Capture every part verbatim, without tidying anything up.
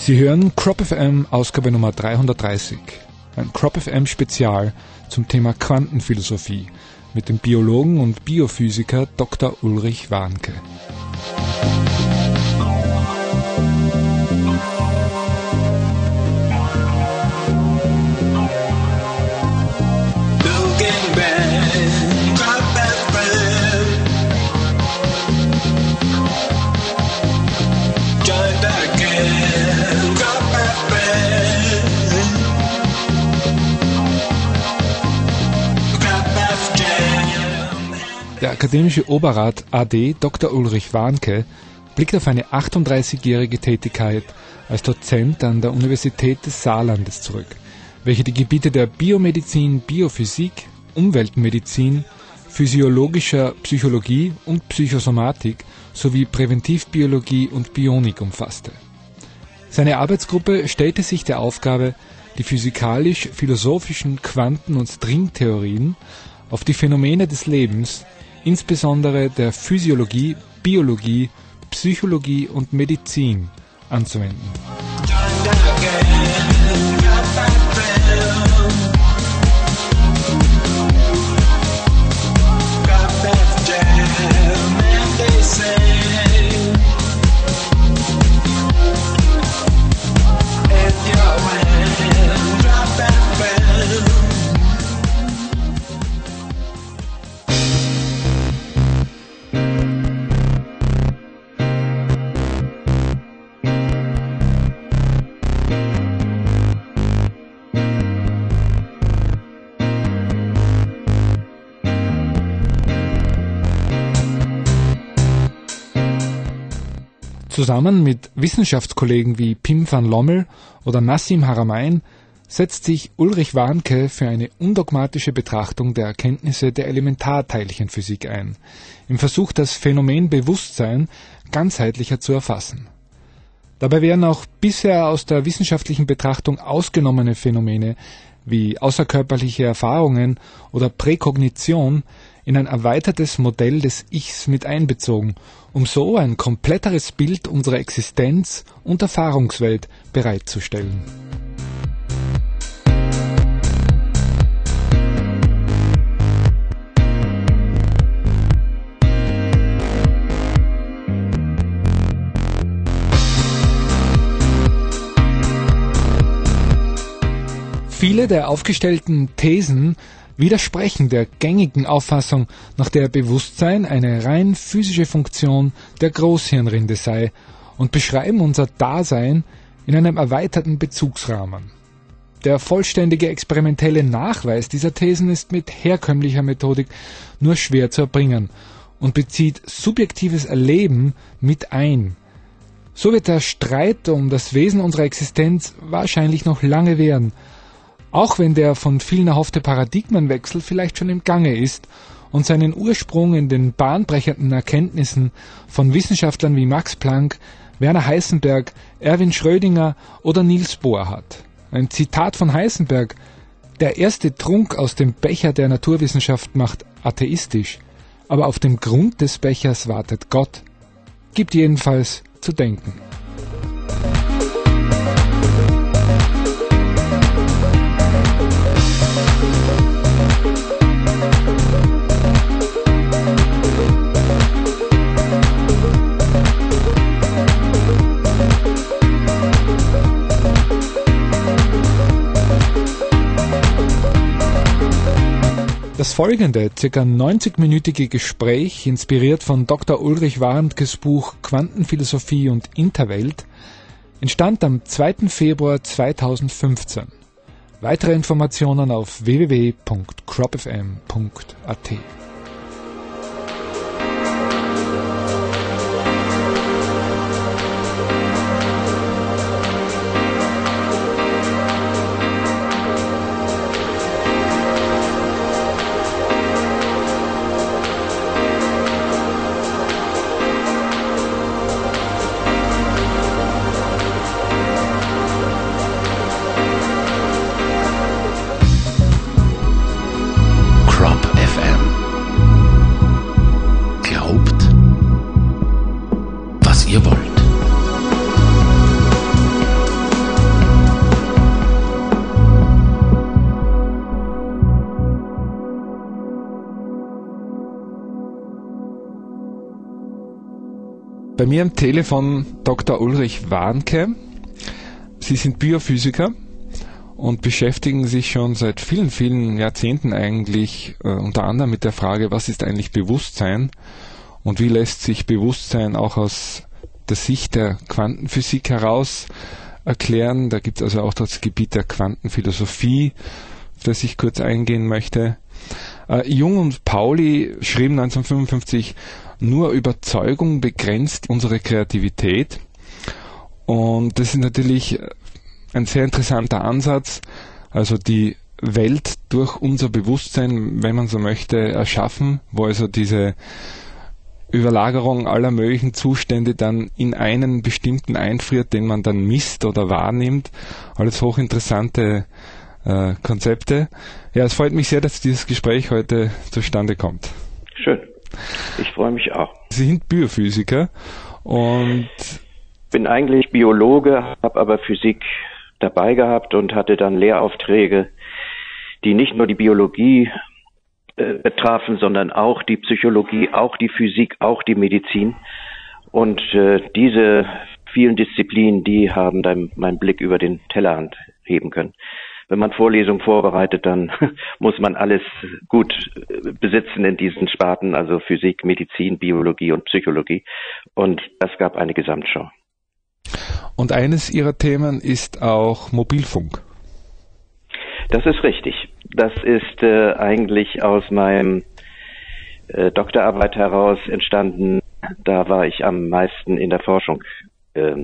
Sie hören Crop F M Ausgabe Nummer dreihundertdreißig, ein Crop F M Spezial zum Thema Quantenphilosophie mit dem Biologen und Biophysiker Doktor Ulrich Warnke. Der akademische Oberrat A D Doktor Ulrich Warnke blickt auf eine achtunddreißigjährige Tätigkeit als Dozent an der Universität des Saarlandes zurück, welche die Gebiete der Biomedizin, Biophysik, Umweltmedizin, physiologischer Psychologie und Psychosomatik sowie Präventivbiologie und Bionik umfasste. Seine Arbeitsgruppe stellte sich der Aufgabe, die physikalisch-philosophischen Quanten- und Stringtheorien auf die Phänomene des Lebens, insbesondere der Physiologie, Biologie, Psychologie und Medizin anzuwenden. Zusammen mit Wissenschaftskollegen wie Pim van Lommel oder Nassim Haramein setzt sich Ulrich Warnke für eine undogmatische Betrachtung der Erkenntnisse der Elementarteilchenphysik ein, im Versuch, das Phänomen Bewusstsein ganzheitlicher zu erfassen. Dabei werden auch bisher aus der wissenschaftlichen Betrachtung ausgenommene Phänomene wie außerkörperliche Erfahrungen oder Präkognition in ein erweitertes Modell des Ichs mit einbezogen, um so ein kompletteres Bild unserer Existenz und Erfahrungswelt bereitzustellen. Viele der aufgestellten Thesen widersprechen der gängigen Auffassung, nach der Bewusstsein eine rein physische Funktion der Großhirnrinde sei und beschreiben unser Dasein in einem erweiterten Bezugsrahmen. Der vollständige experimentelle Nachweis dieser Thesen ist mit herkömmlicher Methodik nur schwer zu erbringen und bezieht subjektives Erleben mit ein. So wird der Streit um das Wesen unserer Existenz wahrscheinlich noch lange währen, auch wenn der von vielen erhoffte Paradigmenwechsel vielleicht schon im Gange ist und seinen Ursprung in den bahnbrechenden Erkenntnissen von Wissenschaftlern wie Max Planck, Werner Heisenberg, Erwin Schrödinger oder Niels Bohr hat. Ein Zitat von Heisenberg: Der erste Trunk aus dem Becher der Naturwissenschaft macht atheistisch, aber auf dem Grund des Bechers wartet Gott. Gibt jedenfalls zu denken. Das folgende, ca. neunzigminütige Gespräch, inspiriert von Doktor Ulrich Warnkes Buch Quantenphilosophie und Interwelt, entstand am zweiten Februar zweitausendfünfzehn. Weitere Informationen auf w w w punkt crop f m punkt a t. Ihr wollt. Bei mir am Telefon Doktor Ulrich Warnke. Sie sind Biophysiker und beschäftigen sich schon seit vielen, vielen Jahrzehnten eigentlich äh, unter anderem mit der Frage, was ist eigentlich Bewusstsein und wie lässt sich Bewusstsein auch aus der Sicht der Quantenphysik heraus erklären. Da gibt es also auch das Gebiet der Quantenphilosophie, auf das ich kurz eingehen möchte. Äh, Jung und Pauli schrieben neunzehnhundertfünfundfünfzig, nur Überzeugung begrenzt unsere Kreativität. Und das ist natürlich ein sehr interessanter Ansatz, also die Welt durch unser Bewusstsein, wenn man so möchte, erschaffen, wo also diese Überlagerung aller möglichen Zustände dann in einen bestimmten einfriert, den man dann misst oder wahrnimmt. Alles hochinteressante äh, Konzepte. Ja, es freut mich sehr, dass dieses Gespräch heute zustande kommt. Schön. Ich freue mich auch. Sie sind Biophysiker und bin eigentlich Biologe, habe aber Physik dabei gehabt und hatte dann Lehraufträge, die nicht nur die Biologie äh, betrafen, sondern auch die Psychologie, auch die Physik, auch die Medizin. Und äh, diese vielen Disziplinen, die haben dann meinen Blick über den Tellerrand heben können. Wenn man Vorlesungen vorbereitet, dann muss man alles gut besitzen in diesen Sparten, also Physik, Medizin, Biologie und Psychologie. Und das gab eine Gesamtschau. Und eines Ihrer Themen ist auch Mobilfunk. Das ist richtig. Das ist äh, eigentlich aus meinem äh, Doktorarbeit heraus entstanden. Da war ich am meisten in der Forschung, äh,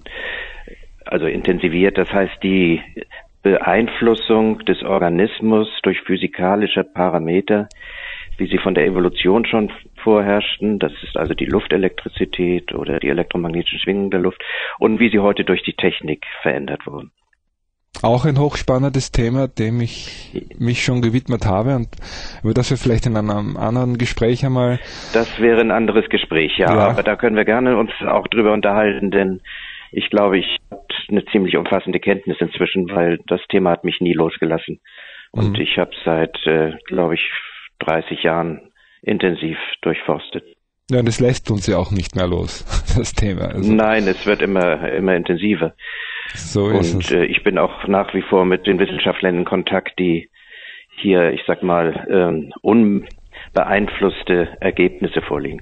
also intensiviert. Das heißt, die Beeinflussung des Organismus durch physikalische Parameter, wie sie von der Evolution schon vorherrschten, das ist also die Luftelektrizität oder die elektromagnetischen Schwingungen der Luft, und wie sie heute durch die Technik verändert wurden. Auch ein hochspannendes Thema, dem ich mich schon gewidmet habe und über das wir vielleicht in einem anderen Gespräch einmal... Das wäre ein anderes Gespräch, ja, ja. Aber da können wir gerne uns auch drüber unterhalten, denn ich glaube, ich habe eine ziemlich umfassende Kenntnis inzwischen, weil das Thema hat mich nie losgelassen. Und mhm. ich habe seit, äh, glaube ich, dreißig Jahren intensiv durchforstet. Ja, das lässt uns ja auch nicht mehr los, das Thema. Also nein, es wird immer immer intensiver. So ist Und es. Äh, ich bin auch nach wie vor mit den Wissenschaftlern in Kontakt, die hier, ich sag mal, ähm, unbeeinflusste Ergebnisse vorlegen.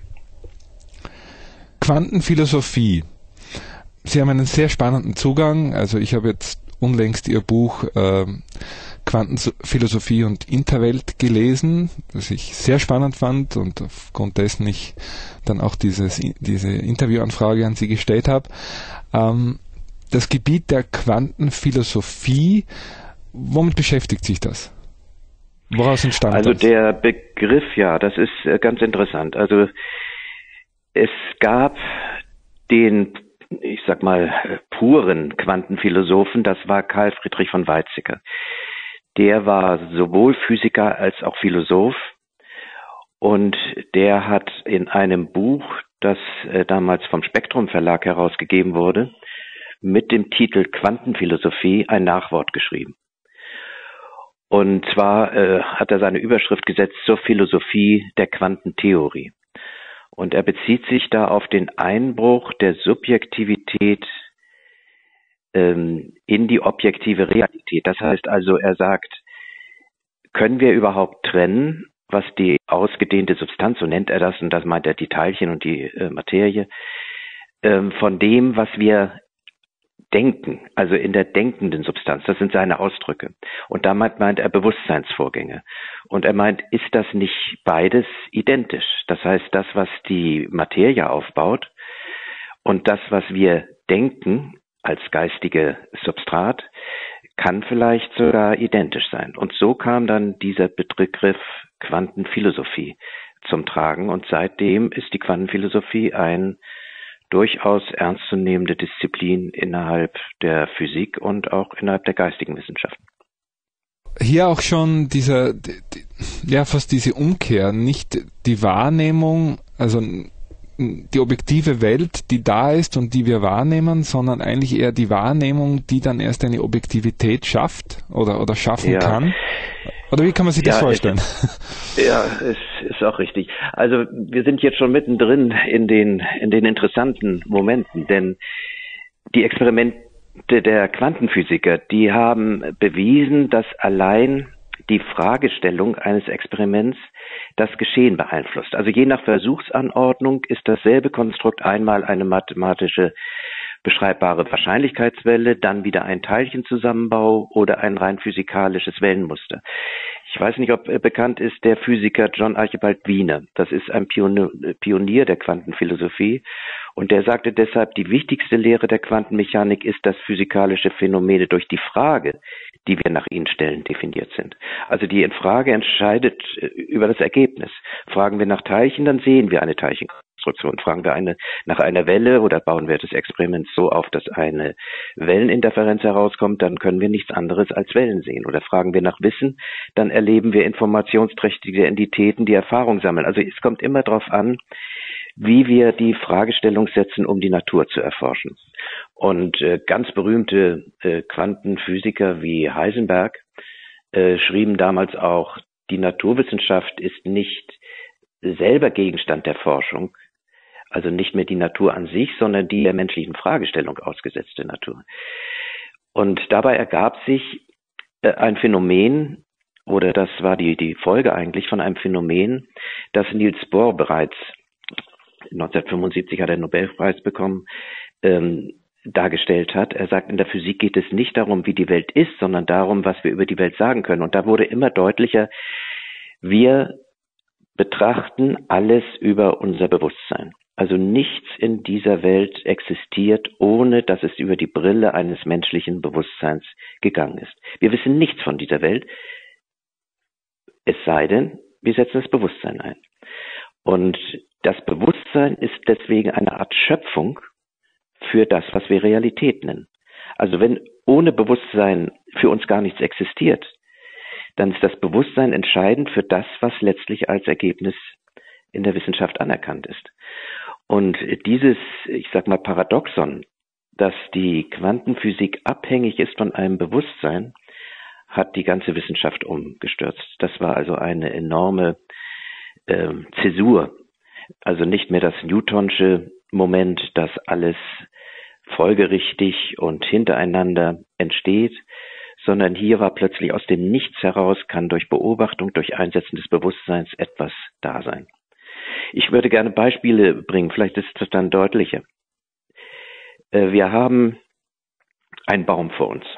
Quantenphilosophie. Sie haben einen sehr spannenden Zugang. Also ich habe jetzt unlängst Ihr Buch äh, Quantenphilosophie und Interwelt gelesen, das ich sehr spannend fand und aufgrund dessen ich dann auch dieses, diese Interviewanfrage an Sie gestellt habe. Ähm, das Gebiet der Quantenphilosophie, womit beschäftigt sich das? Woraus entstand also das? Also der Begriff, ja, das ist äh, ganz interessant. Also es gab den, ich sag mal, puren Quantenphilosophen, das war Carl Friedrich von Weizsäcker. Der war sowohl Physiker als auch Philosoph und der hat in einem Buch, das äh, damals vom Spektrum Verlag herausgegeben wurde, mit dem Titel Quantenphilosophie ein Nachwort geschrieben. Und zwar äh, hat er seine Überschrift gesetzt zur Philosophie der Quantentheorie. Und er bezieht sich da auf den Einbruch der Subjektivität ähm, in die objektive Realität. Das heißt also, er sagt, können wir überhaupt trennen, was die ausgedehnte Substanz, so nennt er das, und das meint er die Teilchen und die äh, Materie, ähm, von dem, was wir denken, also in der denkenden Substanz. Das sind seine Ausdrücke. Und damit meint er Bewusstseinsvorgänge. Und er meint, ist das nicht beides identisch? Das heißt, das, was die Materie aufbaut und das, was wir denken als geistige Substrat, kann vielleicht sogar identisch sein. Und so kam dann dieser Begriff Quantenphilosophie zum Tragen. Und seitdem ist die Quantenphilosophie ein durchaus ernstzunehmende Disziplin innerhalb der Physik und auch innerhalb der geistigen Wissenschaften. Hier auch schon dieser, die, ja, fast diese Umkehr, nicht die Wahrnehmung, also die objektive Welt, die da ist und die wir wahrnehmen, sondern eigentlich eher die Wahrnehmung, die dann erst eine Objektivität schafft oder, oder schaffen ja. kann? Oder wie kann man sich das ja, vorstellen? Es, ja, es ist auch richtig. Also wir sind jetzt schon mittendrin in den, in den interessanten Momenten, denn die Experimente der Quantenphysiker, die haben bewiesen, dass allein die Fragestellung eines Experiments das Geschehen beeinflusst. Also je nach Versuchsanordnung ist dasselbe Konstrukt einmal eine mathematische beschreibbare Wahrscheinlichkeitswelle, dann wieder ein Teilchenzusammenbau oder ein rein physikalisches Wellenmuster. Ich weiß nicht, ob bekannt ist der Physiker John Archibald Wiener. Das ist ein Pionier der Quantenphilosophie und der sagte deshalb, die wichtigste Lehre der Quantenmechanik ist, dass physikalische Phänomene durch die Frage, die wir nach ihnen stellen, definiert sind. Also die Frage entscheidet über das Ergebnis. Fragen wir nach Teilchen, dann sehen wir eine Teilchenkonstruktion. Fragen wir eine, nach einer Welle oder bauen wir das Experiment so auf, dass eine Welleninterferenz herauskommt, dann können wir nichts anderes als Wellen sehen. Oder fragen wir nach Wissen, dann erleben wir informationsträchtige Entitäten, die Erfahrung sammeln. Also es kommt immer darauf an, wie wir die Fragestellung setzen, um die Natur zu erforschen. Und äh, ganz berühmte äh, Quantenphysiker wie Heisenberg äh, schrieben damals auch, die Naturwissenschaft ist nicht selber Gegenstand der Forschung, also nicht mehr die Natur an sich, sondern die der menschlichen Fragestellung ausgesetzte Natur. Und dabei ergab sich äh, ein Phänomen, oder das war die, die Folge eigentlich von einem Phänomen, das Niels Bohr bereits neunzehnhundertfünfundsiebzig hat er einen Nobelpreis bekommen, ähm, dargestellt hat. Er sagt, in der Physik geht es nicht darum, wie die Welt ist, sondern darum, was wir über die Welt sagen können. Und da wurde immer deutlicher, wir betrachten alles über unser Bewusstsein. Also nichts in dieser Welt existiert, ohne dass es über die Brille eines menschlichen Bewusstseins gegangen ist. Wir wissen nichts von dieser Welt, es sei denn, wir setzen das Bewusstsein ein. Und das Bewusstsein ist deswegen eine Art Schöpfung für das, was wir Realität nennen. Also wenn ohne Bewusstsein für uns gar nichts existiert, dann ist das Bewusstsein entscheidend für das, was letztlich als Ergebnis in der Wissenschaft anerkannt ist. Und dieses, ich sag mal, Paradoxon, dass die Quantenphysik abhängig ist von einem Bewusstsein, hat die ganze Wissenschaft umgestürzt. Das war also eine enorme äh, Zäsur. Also nicht mehr das Newtonsche Moment, dass alles folgerichtig und hintereinander entsteht, sondern hier war plötzlich aus dem Nichts heraus, kann durch Beobachtung, durch Einsetzen des Bewusstseins etwas da sein. Ich würde gerne Beispiele bringen, vielleicht ist das dann deutlicher. Wir haben einen Baum vor uns.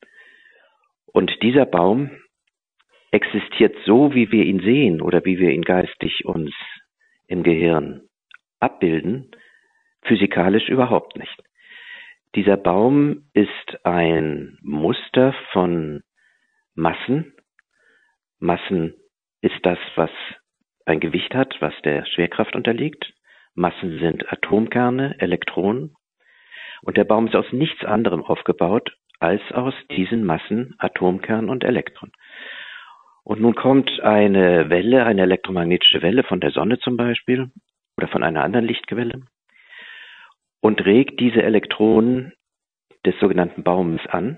Und dieser Baum existiert so, wie wir ihn sehen oder wie wir ihn geistig uns im Gehirn abbilden, physikalisch überhaupt nicht. Dieser Baum ist ein Muster von Massen. Massen ist das, was ein Gewicht hat, was der Schwerkraft unterliegt. Massen sind Atomkerne, Elektronen. Und der Baum ist aus nichts anderem aufgebaut, als aus diesen Massen, Atomkernen und Elektronen. Und nun kommt eine Welle, eine elektromagnetische Welle von der Sonne zum Beispiel oder von einer anderen Lichtquelle und regt diese Elektronen des sogenannten Baumes an.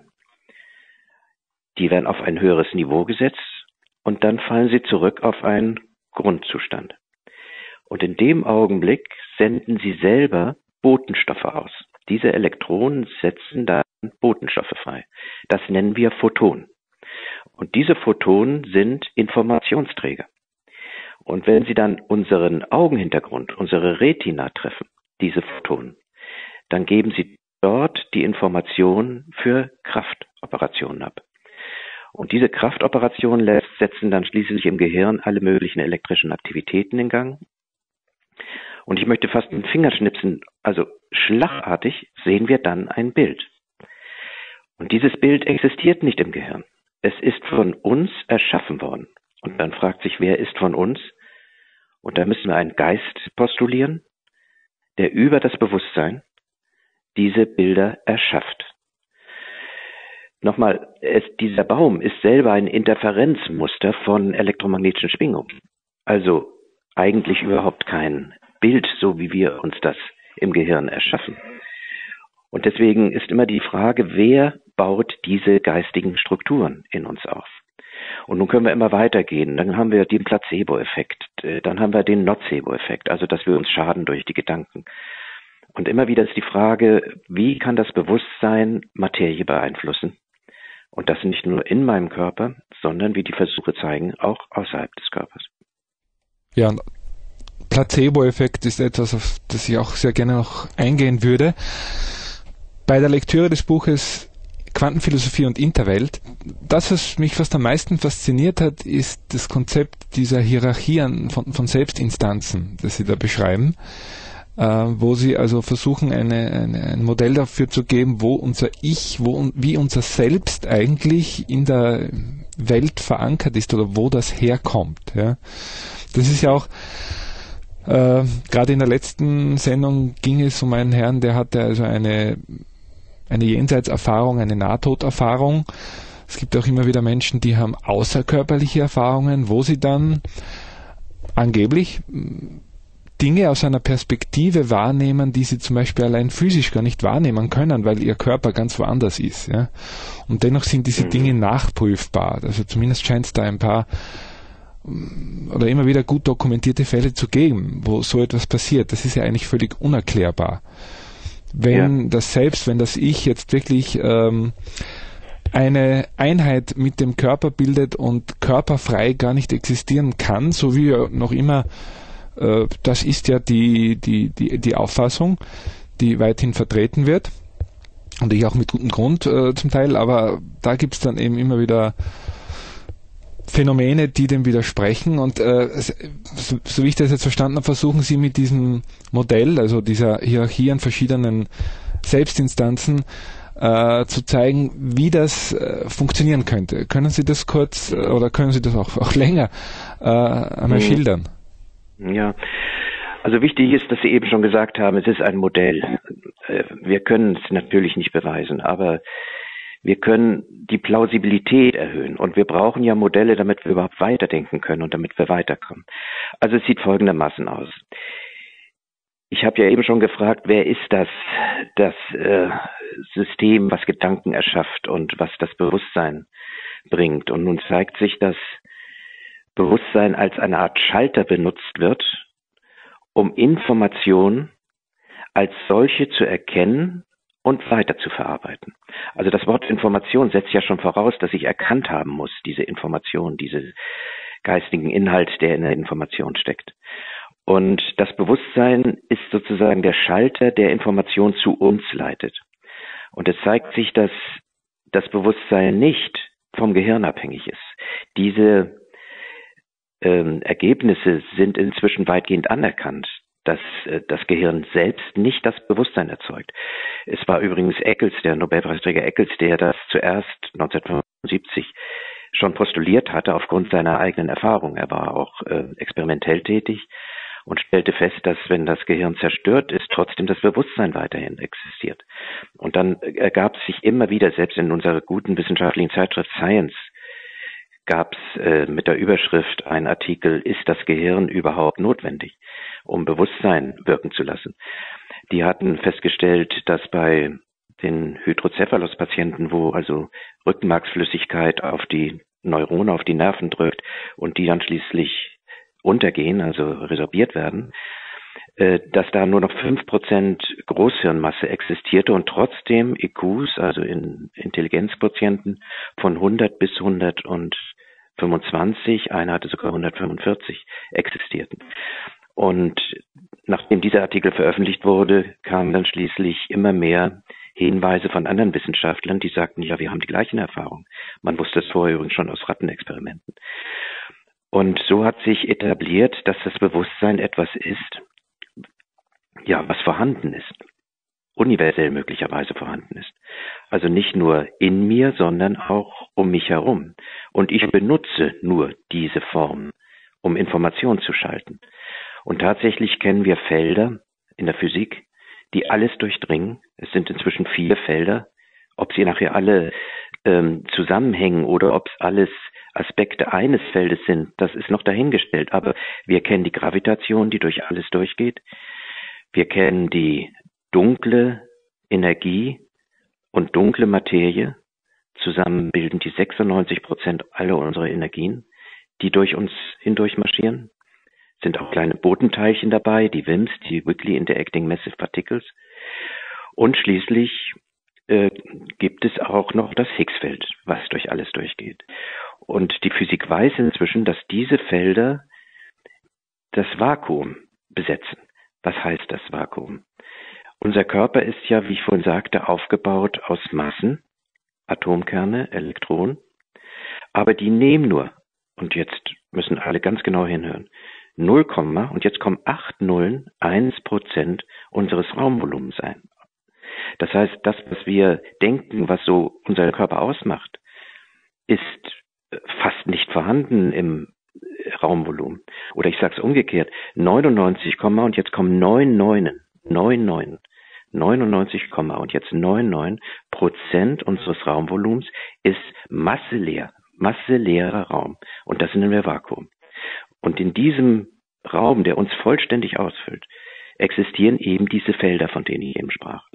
Die werden auf ein höheres Niveau gesetzt und dann fallen sie zurück auf einen Grundzustand. Und in dem Augenblick senden sie selber Botenstoffe aus. Diese Elektronen setzen dann Botenstoffe frei. Das nennen wir Photonen. Und diese Photonen sind Informationsträger. Und wenn sie dann unseren Augenhintergrund, unsere Retina treffen, diese Photonen, dann geben sie dort die Information für Kraftoperationen ab. Und diese Kraftoperationen setzen dann schließlich im Gehirn alle möglichen elektrischen Aktivitäten in Gang. Und ich möchte fast mit dem Fingerschnipsen, also schlagartig, sehen wir dann ein Bild. Und dieses Bild existiert nicht im Gehirn. Es ist von uns erschaffen worden. Und dann fragt sich, wer ist von uns? Und da müssen wir einen Geist postulieren, der über das Bewusstsein diese Bilder erschafft. Nochmal, es, dieser Baum ist selber ein Interferenzmuster von elektromagnetischen Schwingungen. Also eigentlich überhaupt kein Bild, so wie wir uns das im Gehirn erschaffen. Und deswegen ist immer die Frage, wer baut diese geistigen Strukturen in uns auf? Und nun können wir immer weitergehen. Dann haben wir den Placebo-Effekt, dann haben wir den Nocebo-Effekt, also dass wir uns schaden durch die Gedanken. Und immer wieder ist die Frage, wie kann das Bewusstsein Materie beeinflussen? Und das nicht nur in meinem Körper, sondern, wie die Versuche zeigen, auch außerhalb des Körpers. Ja, Placebo-Effekt ist etwas, auf das ich auch sehr gerne noch eingehen würde. Bei der Lektüre des Buches Quantenphilosophie und Interwelt, das, was mich fast am meisten fasziniert hat, ist das Konzept dieser Hierarchien von, von Selbstinstanzen, das Sie da beschreiben, äh, wo Sie also versuchen, eine, eine, ein Modell dafür zu geben, wo unser Ich, wo, wie unser Selbst eigentlich in der Welt verankert ist oder wo das herkommt. Ja. Das ist ja auch Äh, gerade in der letzten Sendung ging es um einen Herrn, der hatte also eine, eine Jenseitserfahrung, eine Nahtoderfahrung. Es gibt auch immer wieder Menschen, die haben außerkörperliche Erfahrungen, wo sie dann angeblich Dinge aus einer Perspektive wahrnehmen, die sie zum Beispiel allein physisch gar nicht wahrnehmen können, weil ihr Körper ganz woanders ist. Ja? Und dennoch sind diese Dinge nachprüfbar. Also zumindest scheint es da ein paar oder immer wieder gut dokumentierte Fälle zu geben, wo so etwas passiert. Das ist ja eigentlich völlig unerklärbar. Wenn ja. das Selbst, wenn das Ich jetzt wirklich ähm, eine Einheit mit dem Körper bildet und körperfrei gar nicht existieren kann, so wie noch immer, äh, das ist ja die, die, die, die Auffassung, die weithin vertreten wird und ich auch mit gutem Grund äh, zum Teil, aber da gibt es dann eben immer wieder Phänomene, die dem widersprechen und äh, so, so wie ich das jetzt verstanden habe, versuchen Sie mit diesem Modell, also dieser Hierarchie an verschiedenen Selbstinstanzen, äh, zu zeigen, wie das äh, funktionieren könnte. Können Sie das kurz äh, oder können Sie das auch, auch länger äh, einmal mhm. schildern? Ja, also wichtig ist, dass Sie eben schon gesagt haben, es ist ein Modell. Wir können es natürlich nicht beweisen, aber wir können die Plausibilität erhöhen und wir brauchen ja Modelle, damit wir überhaupt weiterdenken können und damit wir weiterkommen. Also es sieht folgendermaßen aus. Ich habe ja eben schon gefragt, wer ist das, das äh, System, was Gedanken erschafft und was das Bewusstsein bringt. Und nun zeigt sich, dass Bewusstsein als eine Art Schalter benutzt wird, um Information als solche zu erkennen und weiter zu verarbeiten. Also das Wort Information setzt ja schon voraus, dass ich erkannt haben muss, diese Information, diesen geistigen Inhalt, der in der Information steckt. Und das Bewusstsein ist sozusagen der Schalter, der Information zu uns leitet. Und es zeigt sich, dass das Bewusstsein nicht vom Gehirn abhängig ist. Diese ähm, Ergebnisse sind inzwischen weitgehend anerkannt, dass äh, das Gehirn selbst nicht das Bewusstsein erzeugt. Es war übrigens Eccles, der Nobelpreisträger Eccles, der das zuerst neunzehnhundertfünfundsiebzig schon postuliert hatte aufgrund seiner eigenen Erfahrung. Er war auch äh, experimentell tätig und stellte fest, dass wenn das Gehirn zerstört ist, trotzdem das Bewusstsein weiterhin existiert. Und dann ergab sich immer wieder, selbst in unserer guten wissenschaftlichen Zeitschrift Science, gab es äh, mit der Überschrift einen Artikel, ist das Gehirn überhaupt notwendig, um Bewusstsein wirken zu lassen? Die hatten festgestellt, dass bei den Hydrocephalus-Patienten, wo also Rückenmarksflüssigkeit auf die Neurone, auf die Nerven drückt und die dann schließlich untergehen, also resorbiert werden, äh, dass da nur noch fünf Prozent Großhirnmasse existierte und trotzdem I Qs, also in Intelligenzquotienten, von hundert bis hundertfünfundzwanzig, einer hatte sogar hundertfünfundvierzig, existierten. Und nachdem dieser Artikel veröffentlicht wurde, kamen dann schließlich immer mehr Hinweise von anderen Wissenschaftlern, die sagten, ja, wir haben die gleichen Erfahrungen. Man wusste es vorher übrigens schon aus Rattenexperimenten. Und so hat sich etabliert, dass das Bewusstsein etwas ist, ja, was vorhanden ist, universell möglicherweise vorhanden ist. Also nicht nur in mir, sondern auch um mich herum. Und ich benutze nur diese Form, um Informationen zu schalten. Und tatsächlich kennen wir Felder in der Physik, die alles durchdringen. Es sind inzwischen viele Felder. Ob sie nachher alle ähm, zusammenhängen oder ob es alles Aspekte eines Feldes sind, das ist noch dahingestellt. Aber wir kennen die Gravitation, die durch alles durchgeht. Wir kennen die dunkle Energie und dunkle Materie. Zusammen bilden die sechsundneunzig Prozent aller unserer Energien, die durch uns hindurch marschieren. Sind auch kleine Bodenteilchen dabei, die W I M Ps, die Weakly Interacting Massive Particles. Und schließlich äh, gibt es auch noch das Higgsfeld, was durch alles durchgeht. Und die Physik weiß inzwischen, dass diese Felder das Vakuum besetzen. Was heißt das Vakuum? Unser Körper ist ja, wie ich vorhin sagte, aufgebaut aus Massen, Atomkerne, Elektronen, aber die nehmen nur, und jetzt müssen alle ganz genau hinhören, null, und jetzt kommen acht Nullen, eins Prozent unseres Raumvolumens ein. Das heißt, das, was wir denken, was so unser Körper ausmacht, ist fast nicht vorhanden im Raumvolumen. Oder ich sage es umgekehrt, neunundneunzig, und jetzt kommen neun Neunen, neun Neunen, neunundneunzig, und jetzt neun Neun Prozent unseres Raumvolumens ist masseleer, masseleerer Raum. Und das nennen wir Vakuum. Und in diesem Raum, der uns vollständig ausfüllt, existieren eben diese Felder, von denen ich eben sprach.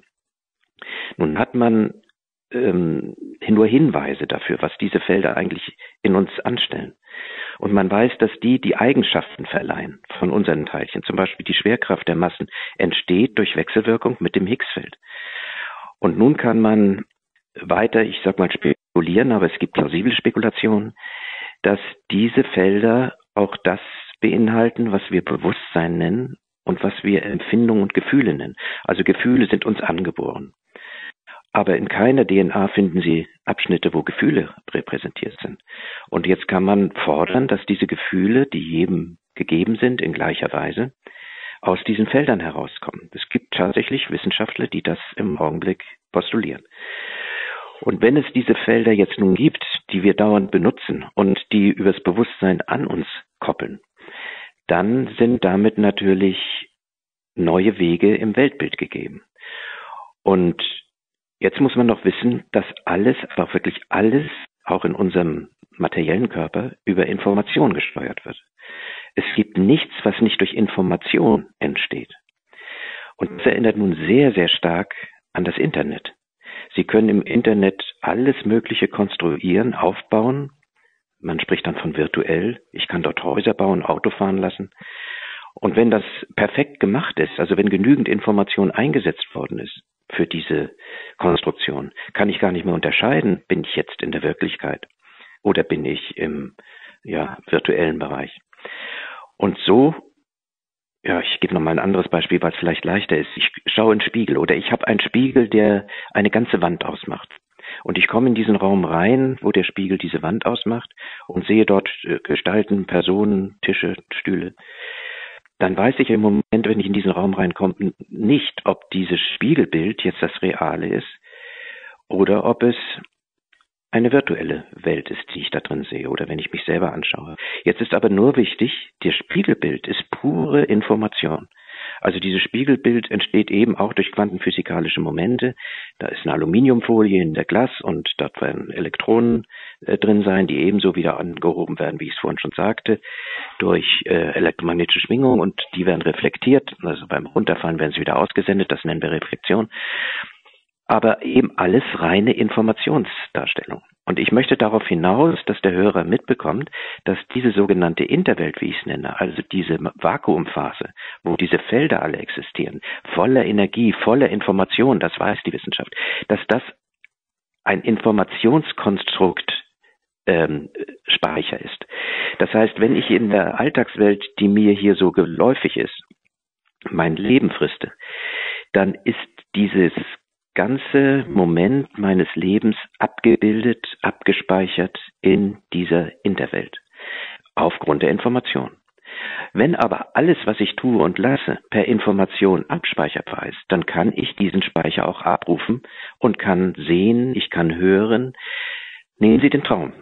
Nun hat man ähm, nur Hinweise dafür, was diese Felder eigentlich in uns anstellen. Und man weiß, dass die die Eigenschaften verleihen von unseren Teilchen. Zum Beispiel die Schwerkraft der Massen entsteht durch Wechselwirkung mit dem Higgsfeld. Und nun kann man weiter, ich sag mal spekulieren, aber es gibt plausible Spekulationen, dass diese Felder auch das beinhalten, was wir Bewusstsein nennen und was wir Empfindungen und Gefühle nennen. Also Gefühle sind uns angeboren. Aber in keiner D N A finden Sie Abschnitte, wo Gefühle repräsentiert sind. Und jetzt kann man fordern, dass diese Gefühle, die jedem gegeben sind in gleicher Weise, aus diesen Feldern herauskommen. Es gibt tatsächlich Wissenschaftler, die das im Augenblick postulieren. Und wenn es diese Felder jetzt nun gibt, die wir dauernd benutzen und die übers Bewusstsein an uns koppeln, dann sind damit natürlich neue Wege im Weltbild gegeben. Und jetzt muss man noch wissen, dass alles, aber auch wirklich alles, auch in unserem materiellen Körper, über Information gesteuert wird. Es gibt nichts, was nicht durch Information entsteht. Und das erinnert nun sehr, sehr stark an das Internet. Sie können im Internet alles Mögliche konstruieren, aufbauen. Man spricht dann von virtuell. Ich kann dort Häuser bauen, Auto fahren lassen. Und wenn das perfekt gemacht ist, also wenn genügend Information eingesetzt worden ist für diese Konstruktion, kann ich gar nicht mehr unterscheiden, bin ich jetzt in der Wirklichkeit oder bin ich im ja, virtuellen Bereich. Und so, ja, ich gebe noch mal ein anderes Beispiel, weil es vielleicht leichter ist. Ich schaue in den Spiegel oder ich habe einen Spiegel, der eine ganze Wand ausmacht. Und ich komme in diesen Raum rein, wo der Spiegel diese Wand ausmacht und sehe dort Gestalten, Personen, Tische, Stühle. Dann weiß ich im Moment, wenn ich in diesen Raum reinkomme, nicht, ob dieses Spiegelbild jetzt das Reale ist oder ob es eine virtuelle Welt ist, die ich da drin sehe oder wenn ich mich selber anschaue. Jetzt ist aber nur wichtig, das Spiegelbild ist pure Information. Also dieses Spiegelbild entsteht eben auch durch quantenphysikalische Momente. Da ist eine Aluminiumfolie in der Glas und dort werden Elektronen äh, drin sein, die ebenso wieder angehoben werden, wie ich es vorhin schon sagte, durch äh, elektromagnetische Schwingung und die werden reflektiert. Also beim Runterfallen werden sie wieder ausgesendet, das nennen wir Reflexion. Aber eben alles reine Informationsdarstellung. Und ich möchte darauf hinaus, dass der Hörer mitbekommt, dass diese sogenannte Interwelt, wie ich es nenne, also diese Vakuumphase, wo diese Felder alle existieren, voller Energie, voller Information, das weiß die Wissenschaft, dass das ein Informationskonstrukt ähm, Speicher ist. Das heißt, wenn ich in der Alltagswelt, die mir hier so geläufig ist, mein Leben friste, dann ist dieses ganze Moment meines Lebens abgebildet, abgespeichert in dieser Interwelt, aufgrund der Information. Wenn aber alles, was ich tue und lasse, per Information abspeicherbar ist, dann kann ich diesen Speicher auch abrufen und kann sehen, ich kann hören. Nehmen Sie den Traum.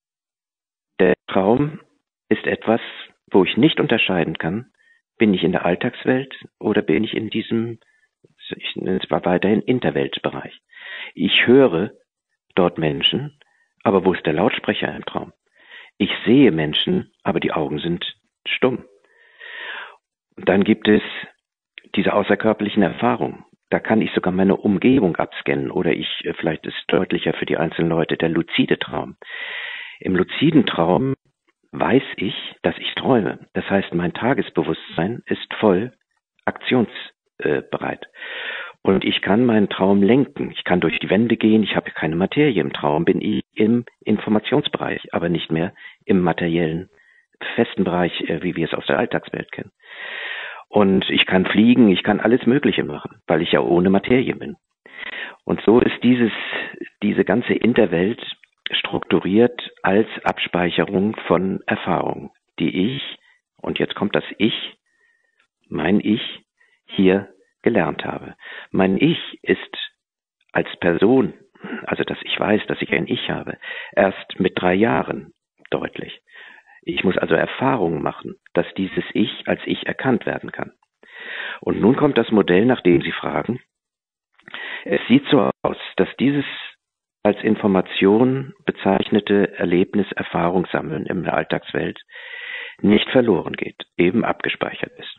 Der Traum ist etwas, wo ich nicht unterscheiden kann, bin ich in der Alltagswelt oder bin ich in diesem, ich nenne es mal weiterhin, Interweltbereich. Ich höre dort Menschen, aber wo ist der Lautsprecher im Traum? Ich sehe Menschen, aber die Augen sind stumm. Und dann gibt es diese außerkörperlichen Erfahrungen. Da kann ich sogar meine Umgebung abscannen oder ich, vielleicht ist es deutlicher für die einzelnen Leute, der luzide Traum. Im luziden Traum weiß ich, dass ich träume. Das heißt, mein Tagesbewusstsein ist voll aktionsbereit. Und ich kann meinen Traum lenken. Ich kann durch die Wände gehen. Ich habe keine Materie. Im Traum bin ich im Informationsbereich, aber nicht mehr im materiellen, festen Bereich, wie wir es aus der Alltagswelt kennen. Und ich kann fliegen. Ich kann alles Mögliche machen, weil ich ja ohne Materie bin. Und so ist dieses, diese ganze Interwelt strukturiert als Abspeicherung von Erfahrungen, die ich, und jetzt kommt das Ich, mein Ich, hier gelernt habe. Mein Ich ist als Person, also dass ich weiß, dass ich ein Ich habe, erst mit drei Jahren deutlich. Ich muss also Erfahrungen machen, dass dieses Ich als Ich erkannt werden kann. Und nun kommt das Modell, nach dem Sie fragen. Es sieht so aus, dass dieses als Information bezeichnete Erlebnis, Erfahrung sammeln in der Alltagswelt nicht verloren geht, eben abgespeichert ist.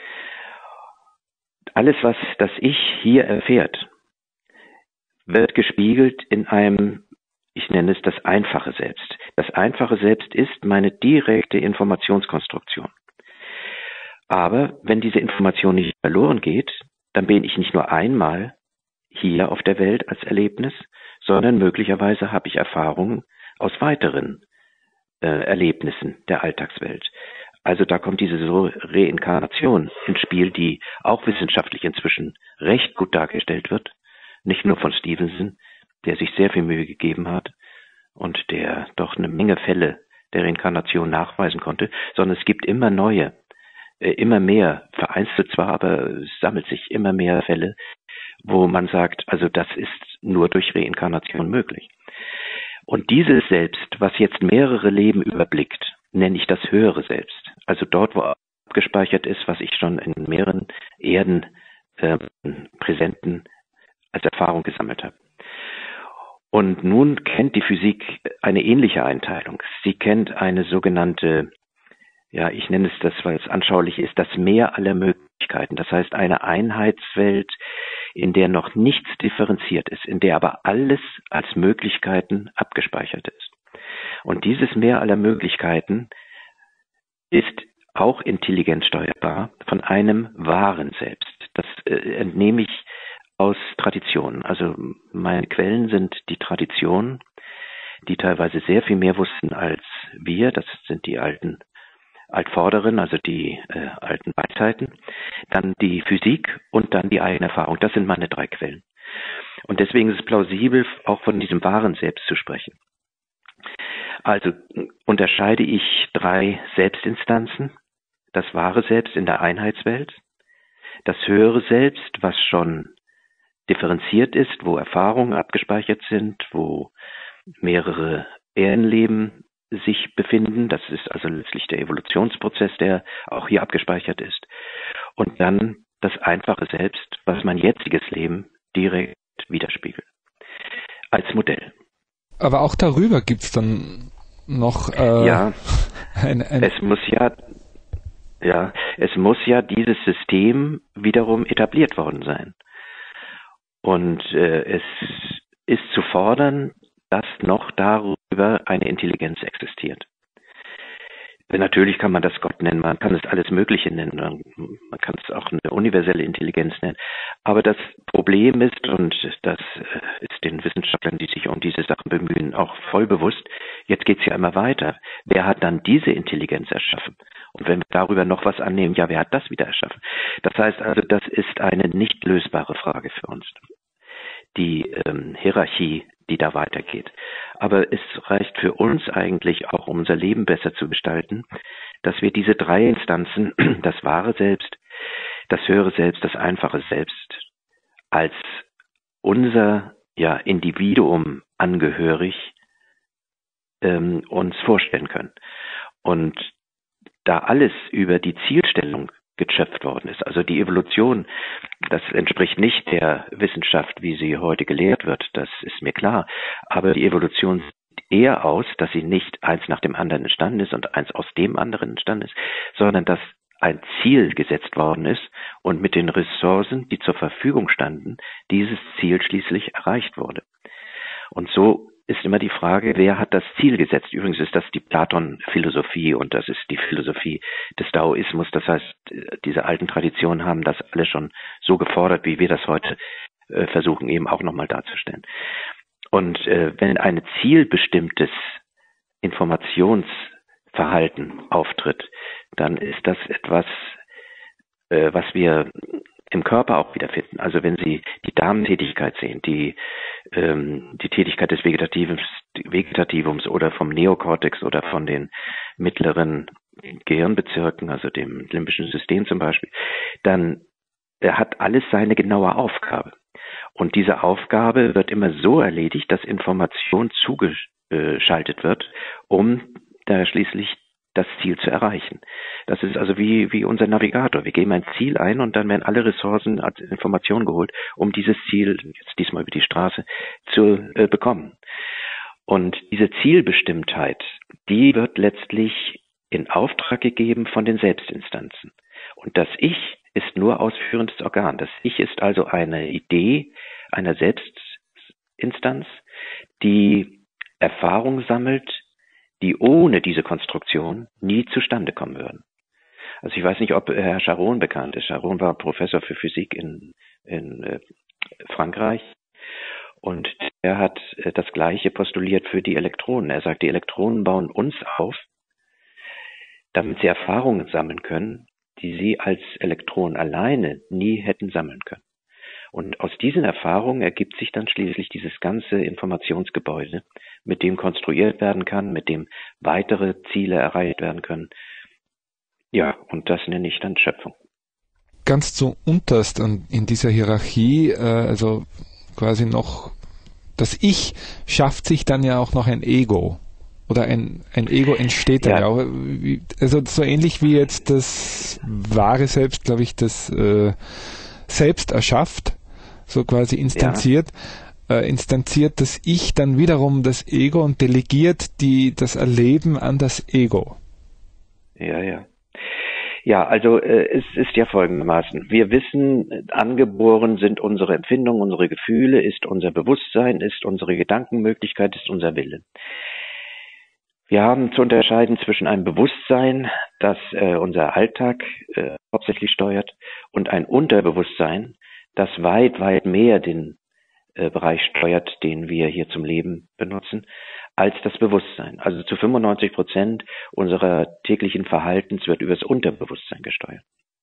Alles, was das Ich hier erfährt, wird gespiegelt in einem, ich nenne es das einfache Selbst. Das einfache Selbst ist meine direkte Informationskonstruktion. Aber wenn diese Information nicht verloren geht, dann bin ich nicht nur einmal hier auf der Welt als Erlebnis, sondern möglicherweise habe ich Erfahrungen aus weiteren äh, Erlebnissen der Alltagswelt. Also da kommt diese so Reinkarnation ins Spiel, die auch wissenschaftlich inzwischen recht gut dargestellt wird. Nicht nur von Stevenson, der sich sehr viel Mühe gegeben hat und der doch eine Menge Fälle der Reinkarnation nachweisen konnte, sondern es gibt immer neue, äh, immer mehr, vereinzelt zwar, aber es sammelt sich immer mehr Fälle, wo man sagt, also das ist nur durch Reinkarnation möglich. Und dieses Selbst, was jetzt mehrere Leben überblickt, nenne ich das höhere Selbst. Also dort, wo abgespeichert ist, was ich schon in mehreren Erden äh, Präsenten als Erfahrung gesammelt habe. Und nun kennt die Physik eine ähnliche Einteilung. Sie kennt eine sogenannte, ja, ich nenne es das, weil es anschaulich ist, das Meer aller Möglichkeiten. Das heißt, eine Einheitswelt, in der noch nichts differenziert ist, in der aber alles als Möglichkeiten abgespeichert ist. Und dieses Meer aller Möglichkeiten ist auch intelligent steuerbar von einem wahren Selbst. Das äh, entnehme ich aus Traditionen. Also meine Quellen sind die Traditionen, die teilweise sehr viel mehr wussten als wir. Das sind die alten Altvorderen, also die äh, alten Weisheiten, dann die Physik und dann die eigene Erfahrung. Das sind meine drei Quellen. Und deswegen ist es plausibel, auch von diesem wahren Selbst zu sprechen. Also unterscheide ich drei Selbstinstanzen. Das wahre Selbst in der Einheitswelt, das höhere Selbst, was schon differenziert ist, wo Erfahrungen abgespeichert sind, wo mehrere Erdenleben sich befinden. Das ist also letztlich der Evolutionsprozess, der auch hier abgespeichert ist. Und dann das einfache Selbst, was mein jetziges Leben direkt widerspiegelt. Als Modell. Aber auch darüber gibt es dann noch äh, ja, ein, ein es muss ja ja, es muss ja dieses System wiederum etabliert worden sein. Und äh, es ist zu fordern, dass noch darüber eine Intelligenz existiert. Natürlich kann man das Gott nennen, man kann es alles Mögliche nennen, man kann es auch eine universelle Intelligenz nennen. Aber das Problem ist, und das ist den Wissenschaftlern, die sich um diese Sachen bemühen, auch voll bewusst, jetzt geht es ja immer weiter. Wer hat dann diese Intelligenz erschaffen? Und wenn wir darüber noch was annehmen, ja, wer hat das wieder erschaffen? Das heißt also, das ist eine nicht lösbare Frage für uns. Die ähm, Hierarchie, die da weitergeht. Aber es reicht für uns eigentlich auch, um unser Leben besser zu gestalten, dass wir diese drei Instanzen, das wahre Selbst, das höhere Selbst, das einfache Selbst, als unser ja, Individuum angehörig ähm, uns vorstellen können. Und da alles über die Zielstellung geschöpft worden ist. Also die Evolution, das entspricht nicht der Wissenschaft, wie sie heute gelehrt wird, das ist mir klar. Aber die Evolution sieht eher aus, dass sie nicht eins nach dem anderen entstanden ist und eins aus dem anderen entstanden ist, sondern dass ein Ziel gesetzt worden ist und mit den Ressourcen, die zur Verfügung standen, dieses Ziel schließlich erreicht wurde. Und so ist immer die Frage, wer hat das Ziel gesetzt? Übrigens ist das die Platon-Philosophie und das ist die Philosophie des Daoismus. Das heißt, diese alten Traditionen haben das alle schon so gefordert, wie wir das heute äh, versuchen eben auch nochmal darzustellen. Und äh, wenn ein zielbestimmtes Informationsverhalten auftritt, dann ist das etwas, äh, was wir im Körper auch wiederfinden. Also wenn Sie die Darmtätigkeit sehen, die, ähm, die Tätigkeit des Vegetativums, Vegetativums oder vom Neokortex oder von den mittleren Gehirnbezirken, also dem limbischen System zum Beispiel, dann äh, hat alles seine genaue Aufgabe. Und diese Aufgabe wird immer so erledigt, dass Information zugeschaltet wird, um da schließlich das Ziel zu erreichen. Das ist also wie, wie unser Navigator. Wir geben ein Ziel ein und dann werden alle Ressourcen als Information geholt, um dieses Ziel, jetzt diesmal über die Straße, zu äh, bekommen. Und diese Zielbestimmtheit, die wird letztlich in Auftrag gegeben von den Selbstinstanzen. Und das Ich ist nur ausführendes Organ. Das Ich ist also eine Idee einer Selbstinstanz, die Erfahrung sammelt, die ohne diese Konstruktion nie zustande kommen würden. Also ich weiß nicht, ob Herr Charron bekannt ist. Charron war Professor für Physik in, in äh, Frankreich und er hat äh, das Gleiche postuliert für die Elektronen. Er sagt, die Elektronen bauen uns auf, damit sie Erfahrungen sammeln können, die sie als Elektronen alleine nie hätten sammeln können. Und aus diesen Erfahrungen ergibt sich dann schließlich dieses ganze Informationsgebäude, mit dem konstruiert werden kann, mit dem weitere Ziele erreicht werden können. Ja, und das nenne ich dann Schöpfung. Ganz zu unterst in dieser Hierarchie, also quasi noch, das Ich schafft sich dann ja auch noch ein Ego. Oder ein, ein Ego entsteht dann ja auch. Also so ähnlich wie jetzt das wahre Selbst, glaube ich, das äh, Selbst erschafft, so quasi instanziert, ja. äh, instanziert das Ich dann wiederum das Ego und delegiert die, das Erleben an das Ego. Ja, ja. Ja, also äh, es ist ja folgendermaßen. Wir wissen, angeboren sind unsere Empfindungen, unsere Gefühle, ist unser Bewusstsein, ist unsere Gedankenmöglichkeit, ist unser Wille. Wir haben zu unterscheiden zwischen einem Bewusstsein, das äh, unser Alltag äh, hauptsächlich steuert, und ein Unterbewusstsein, das weit, weit mehr den äh, Bereich steuert, den wir hier zum Leben benutzen, als das Bewusstsein. Also zu fünfundneunzig Prozent unserer täglichen Verhaltens wird über das Unterbewusstsein gesteuert.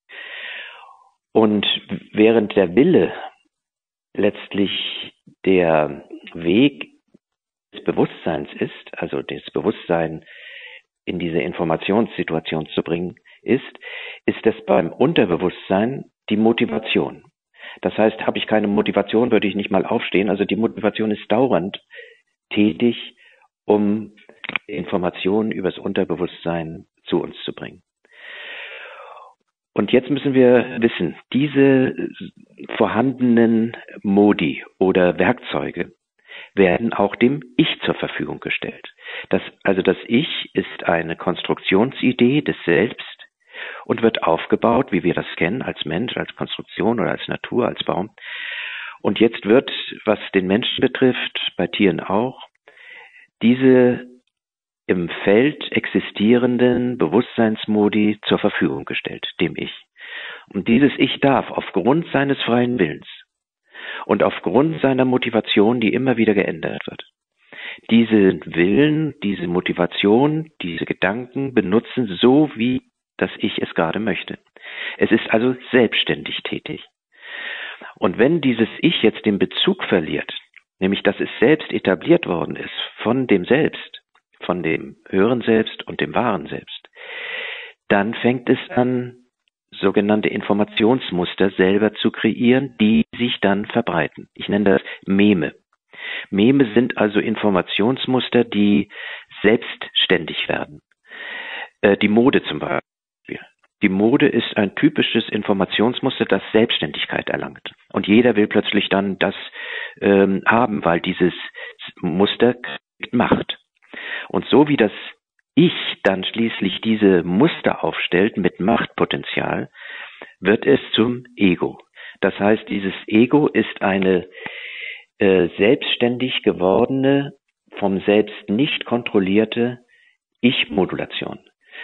Und während der Wille letztlich der Weg des Bewusstseins ist, also das Bewusstsein in diese Informationssituation zu bringen, ist, ist es beim Unterbewusstsein die Motivation. Das heißt, habe ich keine Motivation, würde ich nicht mal aufstehen. Also die Motivation ist dauernd tätig, um Informationen über das Unterbewusstsein zu uns zu bringen. Und jetzt müssen wir wissen, diese vorhandenen Modi oder Werkzeuge werden auch dem Ich zur Verfügung gestellt. Das, also das Ich ist eine Konstruktionsidee des Selbst und wird aufgebaut, wie wir das kennen, als Mensch, als Konstruktion oder als Natur, als Baum. Und jetzt wird, was den Menschen betrifft, bei Tieren auch, diese im Feld existierenden Bewusstseinsmodi zur Verfügung gestellt, dem Ich. Und dieses Ich darf aufgrund seines freien Willens und aufgrund seiner Motivation, die immer wieder geändert wird, diesen Willen, diese Motivation, diese Gedanken benutzen, so wie das Ich es gerade möchte. Es ist also selbstständig tätig. Und wenn dieses Ich jetzt den Bezug verliert, nämlich dass es selbst etabliert worden ist von dem Selbst, von dem höheren Selbst und dem wahren Selbst, dann fängt es an, sogenannte Informationsmuster selber zu kreieren, die sich dann verbreiten. Ich nenne das Meme. Meme sind also Informationsmuster, die selbstständig werden. Äh, die Mode zum Beispiel. Die Mode ist ein typisches Informationsmuster, das Selbstständigkeit erlangt. Und jeder will plötzlich dann das ähm, haben, weil dieses Muster kriegt Macht. Und so wie das Ich dann schließlich diese Muster aufstellt mit Machtpotenzial, wird es zum Ego. Das heißt, dieses Ego ist eine äh, selbstständig gewordene, vom Selbst nicht kontrollierte Ich-Modulation.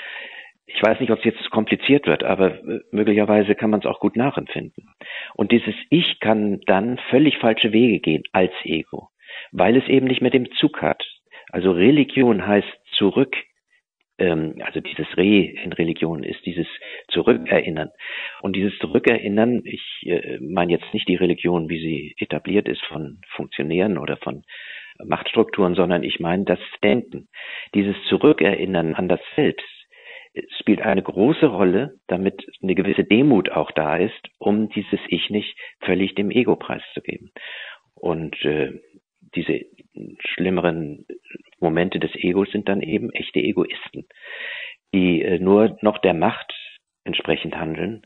Ich weiß nicht, ob es jetzt zu kompliziert wird, aber äh, möglicherweise kann man es auch gut nachempfinden. Und dieses Ich kann dann völlig falsche Wege gehen als Ego, weil es eben nicht mehr den Zug hat. Also Religion heißt zurück, ähm, also dieses Re in Religion ist dieses Zurückerinnern. Und dieses Zurückerinnern, ich äh, meine jetzt nicht die Religion, wie sie etabliert ist von Funktionären oder von Machtstrukturen, sondern ich meine das Denken. Dieses Zurückerinnern an das Selbst spielt eine große Rolle, damit eine gewisse Demut auch da ist, um dieses Ich nicht völlig dem Ego preiszugeben. Und äh, diese schlimmeren Momente des Egos sind dann eben echte Egoisten, die äh, nur noch der Macht entsprechend handeln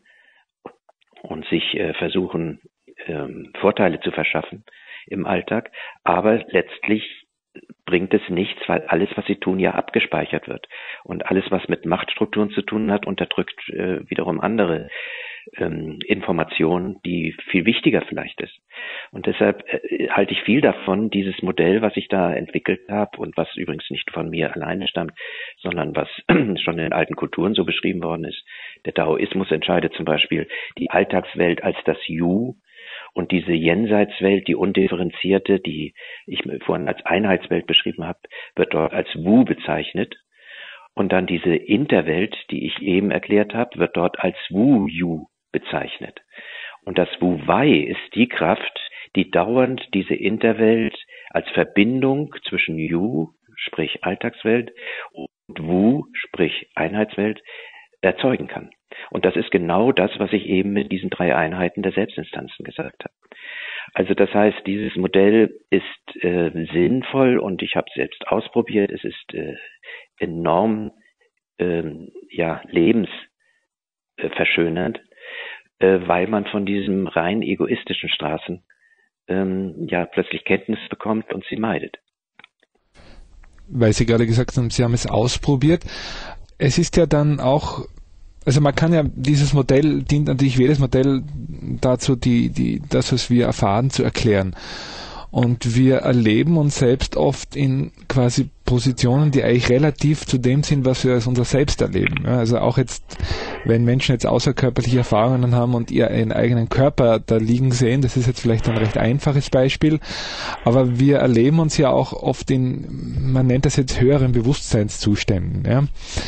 und sich äh, versuchen, ähm, Vorteile zu verschaffen im Alltag, aber letztlich bringt es nichts, weil alles, was sie tun, ja abgespeichert wird. Und alles, was mit Machtstrukturen zu tun hat, unterdrückt äh, wiederum andere ähm, Informationen, die viel wichtiger vielleicht ist. Und deshalb äh, halte ich viel davon, dieses Modell, was ich da entwickelt habe und was übrigens nicht von mir alleine stammt, sondern was schon in alten Kulturen so beschrieben worden ist. Der Daoismus entscheidet zum Beispiel die Alltagswelt als das You, und diese Jenseitswelt, die undifferenzierte, die ich vorhin als Einheitswelt beschrieben habe, wird dort als Wu bezeichnet. Und dann diese Interwelt, die ich eben erklärt habe, wird dort als Wu-Yu bezeichnet. Und das Wu-Wei ist die Kraft, die dauernd diese Interwelt als Verbindung zwischen Yu, sprich Alltagswelt, und Wu, sprich Einheitswelt, erzeugen kann. Und das ist genau das, was ich eben mit diesen drei Einheiten der Selbstinstanzen gesagt habe. Also das heißt, dieses Modell ist äh, sinnvoll und ich habe es selbst ausprobiert. Es ist äh, enorm äh, ja, lebensverschönernd, äh, weil man von diesem rein egoistischen Straßen ähm, ja plötzlich Kenntnis bekommt und sie meidet. Weil Sie gerade gesagt haben, Sie haben es ausprobiert. Es ist ja dann auch, also man kann ja, dieses Modell dient natürlich jedes Modell dazu, die, die, das, was wir erfahren, zu erklären. Und wir erleben uns selbst oft in quasi Positionen, die eigentlich relativ zu dem sind, was wir als unser Selbst erleben. Ja, also auch jetzt, wenn Menschen jetzt außerkörperliche Erfahrungen haben und ihren eigenen Körper da liegen sehen, das ist jetzt vielleicht ein recht einfaches Beispiel, aber wir erleben uns ja auch oft in, man nennt das jetzt höheren Bewusstseinszuständen. Ja.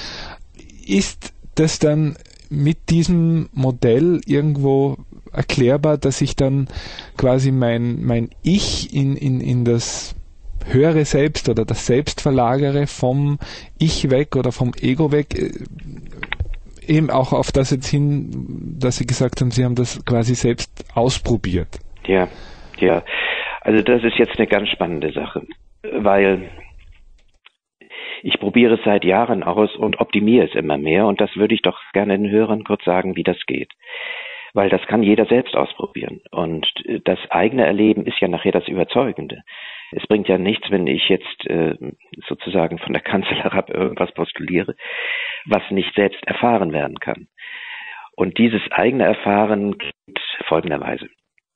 Ist das dann mit diesem Modell irgendwo erklärbar, dass ich dann quasi mein, mein Ich in, in, in das höhere Selbst oder das Selbst verlagere, vom Ich weg oder vom Ego weg, eben auch auf das jetzt hin, dass Sie gesagt haben, Sie haben das quasi selbst ausprobiert. Ja, ja. Also das ist jetzt eine ganz spannende Sache, weil ich probiere es seit Jahren aus und optimiere es immer mehr und das würde ich doch gerne den Hörern kurz sagen, wie das geht. Weil das kann jeder selbst ausprobieren. Und das eigene Erleben ist ja nachher das Überzeugende. Es bringt ja nichts, wenn ich jetzt äh, sozusagen von der Kanzel herab irgendwas postuliere, was nicht selbst erfahren werden kann. Und dieses eigene Erfahren geht folgenderweise.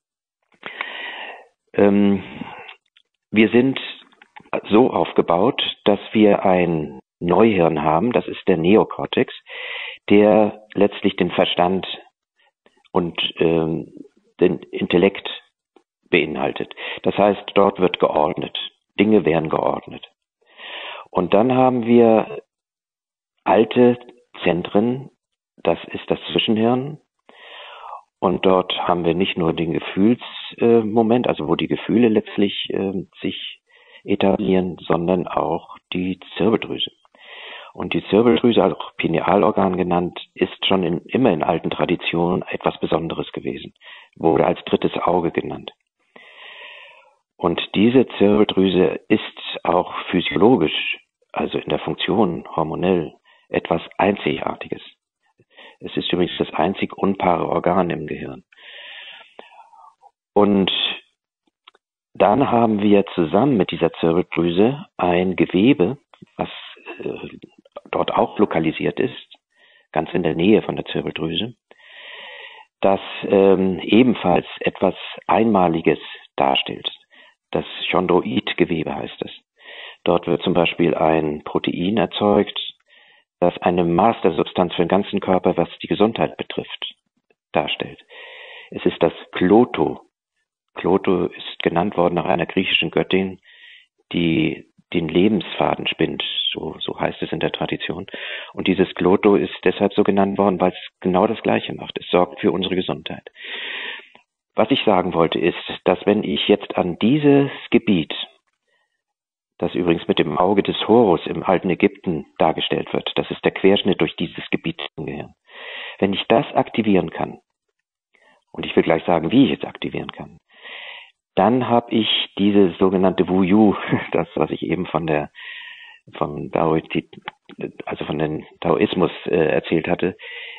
Ähm, wir sind so aufgebaut, dass wir ein Neuhirn haben, das ist der Neokortex, der letztlich den Verstand und ähm, den Intellekt beinhaltet. Das heißt, dort wird geordnet. Dinge werden geordnet. Und dann haben wir alte Zentren, das ist das Zwischenhirn. Und dort haben wir nicht nur den Gefühlsmoment, äh, also wo die Gefühle letztlich äh, sich etablieren, sondern auch die Zirbeldrüse. Und die Zirbeldrüse, auch Pinealorgan genannt, ist schon in, immer in alten Traditionen etwas Besonderes gewesen, wurde als drittes Auge genannt. Und diese Zirbeldrüse ist auch physiologisch, also in der Funktion hormonell, etwas Einzigartiges. Es ist übrigens das einzig unpaare Organ im Gehirn. Und dann haben wir zusammen mit dieser Zirbeldrüse ein Gewebe was äh, dort auch lokalisiert ist, ganz in der Nähe von der Zirbeldrüse, das ähm, ebenfalls etwas Einmaliges darstellt. Das Chondroitgewebe heißt es. Dort wird zum Beispiel ein Protein erzeugt, das eine Mastersubstanz für den ganzen Körper, was die Gesundheit betrifft, darstellt. Es ist das Kloto. Kloto ist genannt worden nach einer griechischen Göttin, die den Lebensfaden spinnt, so, so heißt es in der Tradition. Und dieses Kloto ist deshalb so genannt worden, weil es genau das Gleiche macht. Es sorgt für unsere Gesundheit. Was ich sagen wollte ist, dass wenn ich jetzt an dieses Gebiet, das übrigens mit dem Auge des Horus im alten Ägypten dargestellt wird, das ist der Querschnitt durch dieses Gebiet im Gehirn, wenn ich das aktivieren kann, und ich will gleich sagen, wie ich es aktivieren kann, dann habe ich diese sogenannte Wu-Yu, das, was ich eben von der, vom Daoitit, also von dem Taoismus äh, erzählt hatte,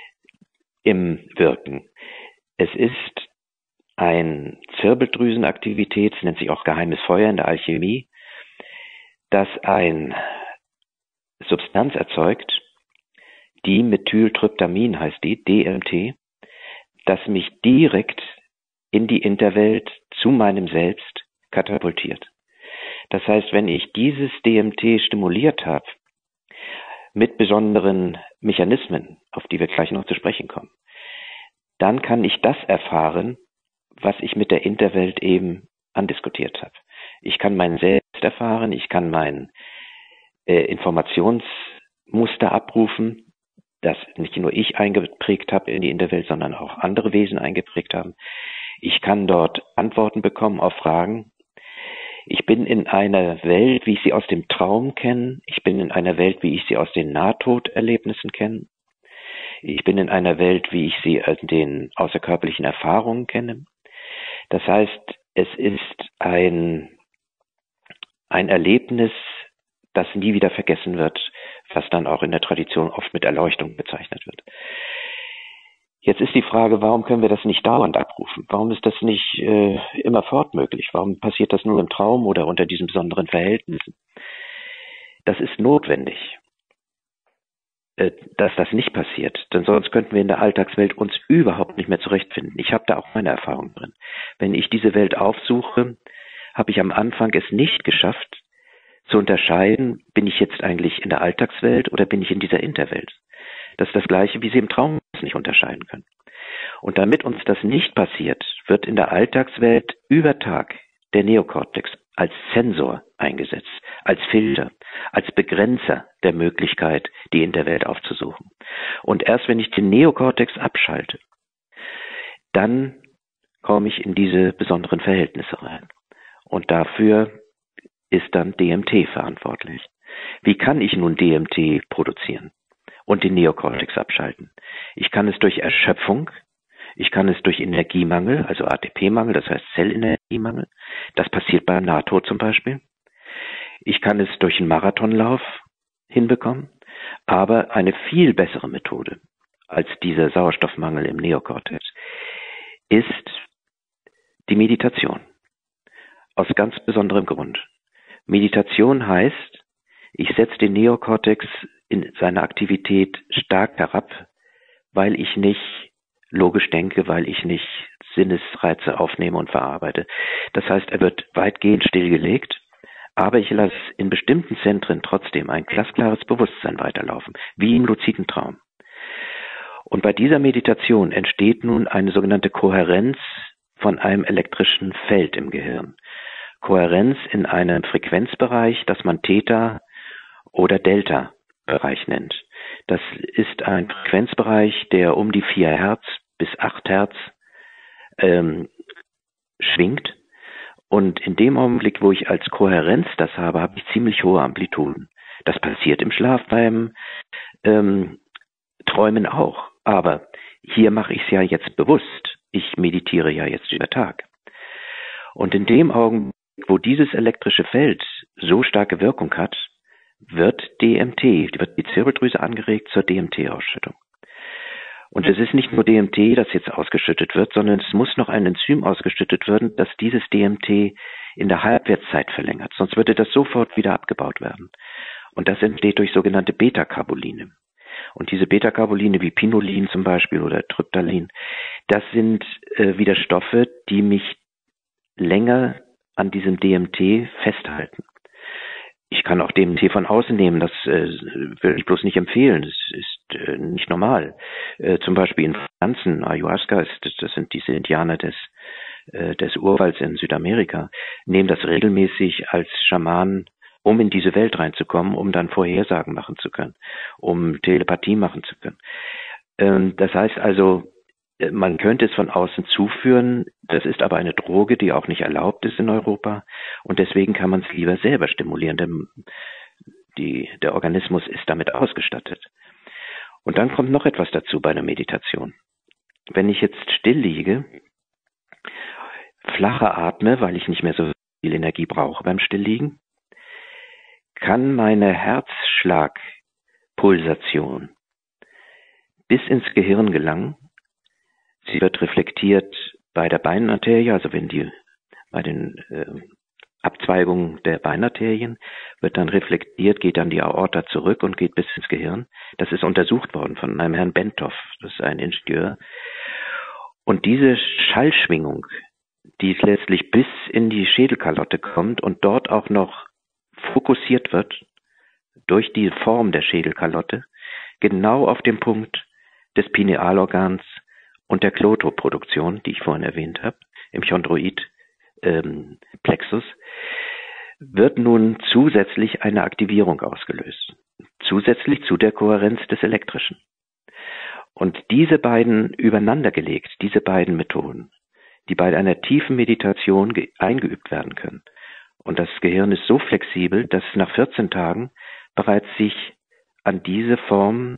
im Wirken. Es ist eine Zirbeldrüsenaktivität, es nennt sich auch geheimes Feuer in der Alchemie, das eine Substanz erzeugt, Dimethyltryptamin heißt die, D M T, das mich direkt in die Interwelt zu meinem Selbst katapultiert. Das heißt, wenn ich dieses D M T stimuliert habe, mit besonderen Mechanismen, auf die wir gleich noch zu sprechen kommen, dann kann ich das erfahren, was ich mit der Interwelt eben andiskutiert habe. Ich kann mein Selbst erfahren, ich kann mein äh, Informationsmuster abrufen, das nicht nur ich eingeprägt habe in die Interwelt, sondern auch andere Wesen eingeprägt haben. Ich kann dort Antworten bekommen auf Fragen. Ich bin in einer Welt, wie ich sie aus dem Traum kenne. Ich bin in einer Welt, wie ich sie aus den Nahtoderlebnissen kenne. Ich bin in einer Welt, wie ich sie aus den außerkörperlichen Erfahrungen kenne. Das heißt, es ist ein, ein Erlebnis, das nie wieder vergessen wird, was dann auch in der Tradition oft mit Erleuchtung bezeichnet wird. Jetzt ist die Frage, warum können wir das nicht dauernd abrufen? Warum ist das nicht äh, immerfort möglich? Warum passiert das nur im Traum oder unter diesen besonderen Verhältnissen? Das ist notwendig, äh, dass das nicht passiert, denn sonst könnten wir in der Alltagswelt uns überhaupt nicht mehr zurechtfinden. Ich habe da auch meine Erfahrung drin. Wenn ich diese Welt aufsuche, habe ich am Anfang es nicht geschafft, zu unterscheiden, bin ich jetzt eigentlich in der Alltagswelt oder bin ich in dieser Interwelt? Das ist das Gleiche, wie Sie im Traum nicht unterscheiden können. Und damit uns das nicht passiert, wird in der Alltagswelt über Tag der Neokortex als Sensor eingesetzt, als Filter, als Begrenzer der Möglichkeit, die Interwelt aufzusuchen. Und erst wenn ich den Neokortex abschalte, dann komme ich in diese besonderen Verhältnisse rein. Und dafür ist dann D M T verantwortlich. Wie kann ich nun D M T produzieren und den Neokortex abschalten? Ich kann es durch Erschöpfung, ich kann es durch Energiemangel, also A T P-Mangel, das heißt Zellenergiemangel. Das passiert beim Nahtod zum Beispiel. Ich kann es durch einen Marathonlauf hinbekommen, aber eine viel bessere Methode als dieser Sauerstoffmangel im Neokortex ist die Meditation. Aus ganz besonderem Grund. Meditation heißt, ich setze den Neokortex in seiner Aktivität stark herab, weil ich nicht logisch denke, weil ich nicht Sinnesreize aufnehme und verarbeite. Das heißt, er wird weitgehend stillgelegt, aber ich lasse in bestimmten Zentren trotzdem ein glasklares Bewusstsein weiterlaufen, wie im luziden Traum. Und bei dieser Meditation entsteht nun eine sogenannte Kohärenz von einem elektrischen Feld im Gehirn. Kohärenz in einem Frequenzbereich, das man Theta- oder Delta-Bereich nennt. Das ist ein Frequenzbereich, der um die vier Hertz bis acht Hertz ähm, schwingt. Und in dem Augenblick, wo ich als Kohärenz das habe, habe ich ziemlich hohe Amplituden. Das passiert im Schlaf beim ähm, Träumen auch. Aber hier mache ich es ja jetzt bewusst. Ich meditiere ja jetzt über Tag. Und in dem Augenblick, wo dieses elektrische Feld so starke Wirkung hat, wird D M T, wird die Zirbeldrüse angeregt zur D M T-Ausschüttung. Und es ist nicht nur D M T, das jetzt ausgeschüttet wird, sondern es muss noch ein Enzym ausgeschüttet werden, das dieses D M T in der Halbwertszeit verlängert. Sonst würde das sofort wieder abgebaut werden. Und das entsteht durch sogenannte Beta-Carboline. Und diese Beta-Carboline wie Pinolin zum Beispiel oder Tryptalin, das sind äh, wieder Stoffe, die mich länger an diesem D M T festhalten. Ich kann auch D M T von außen nehmen, das äh, will ich bloß nicht empfehlen, das ist äh, nicht normal. Äh, zum Beispiel in Pflanzen, Ayahuasca, ist, das, das sind diese Indianer des, äh, des Urwalds in Südamerika, nehmen das regelmäßig als Schamanen, um in diese Welt reinzukommen, um dann Vorhersagen machen zu können, um Telepathie machen zu können. Ähm, das heißt also, man könnte es von außen zuführen, das ist aber eine Droge, die auch nicht erlaubt ist in Europa und deswegen kann man es lieber selber stimulieren, denn die, der Organismus ist damit ausgestattet. Und dann kommt noch etwas dazu bei der Meditation. Wenn ich jetzt still liege, flacher atme, weil ich nicht mehr so viel Energie brauche beim Stillliegen, kann meine Herzschlagpulsation bis ins Gehirn gelangen. Sie wird reflektiert bei der Beinarterie, also wenn die bei den äh, Abzweigungen der Beinarterien wird dann reflektiert, geht dann die Aorta zurück und geht bis ins Gehirn. Das ist untersucht worden von einem Herrn Bentoff, das ist ein Ingenieur. Und diese Schallschwingung, die letztlich bis in die Schädelkalotte kommt und dort auch noch fokussiert wird durch die Form der Schädelkalotte, genau auf dem Punkt des Pinealorgans und der Klotoproduktion, die ich vorhin erwähnt habe, im Chondroid ähm, Plexus, wird nun zusätzlich eine Aktivierung ausgelöst. Zusätzlich zu der Kohärenz des Elektrischen. Und diese beiden übereinandergelegt, diese beiden Methoden, die bei einer tiefen Meditation eingeübt werden können. Und das Gehirn ist so flexibel, dass es nach vierzehn Tagen bereits sich an diese Form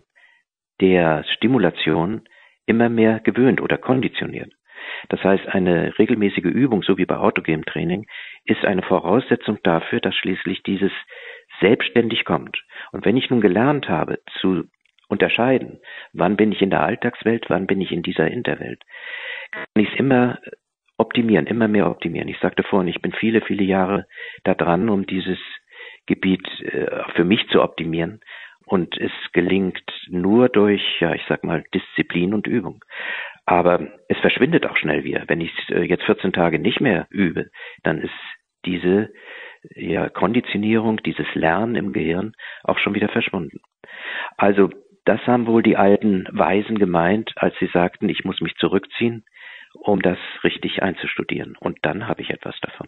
der Stimulation immer mehr gewöhnt oder konditioniert. Das heißt, eine regelmäßige Übung, so wie bei autogenem Training, ist eine Voraussetzung dafür, dass schließlich dieses selbstständig kommt. Und wenn ich nun gelernt habe zu unterscheiden, wann bin ich in der Alltagswelt, wann bin ich in dieser Interwelt, kann ich es immer optimieren, immer mehr optimieren. Ich sagte vorhin, ich bin viele, viele Jahre da dran, um dieses Gebiet äh, für mich zu optimieren. Und es gelingt nur durch, ja, ich sag mal, Disziplin und Übung. Aber es verschwindet auch schnell wieder. Wenn ich äh, jetzt vierzehn Tage nicht mehr übe, dann ist diese ja, Konditionierung, dieses Lernen im Gehirn auch schon wieder verschwunden. Also das haben wohl die alten Weisen gemeint, als sie sagten, ich muss mich zurückziehen, um das richtig einzustudieren. Und dann habe ich etwas davon.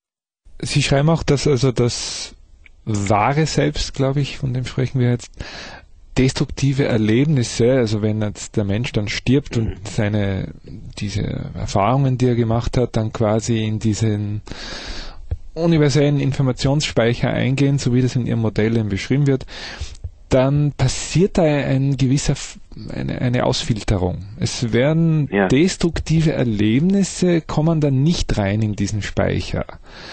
Sie schreiben auch, dass also das wahre Selbst, glaube ich, von dem sprechen wir jetzt, destruktive Erlebnisse, also wenn jetzt der Mensch dann stirbt mhm. und seine diese Erfahrungen, die er gemacht hat, dann quasi in diesen universellen Informationsspeicher eingehen, so wie das in Ihrem Modell eben beschrieben wird, dann passiert da ein gewisser, eine, eine Ausfilterung. Es werden ja. destruktive Erlebnisse, kommen dann nicht rein in diesen Speicher.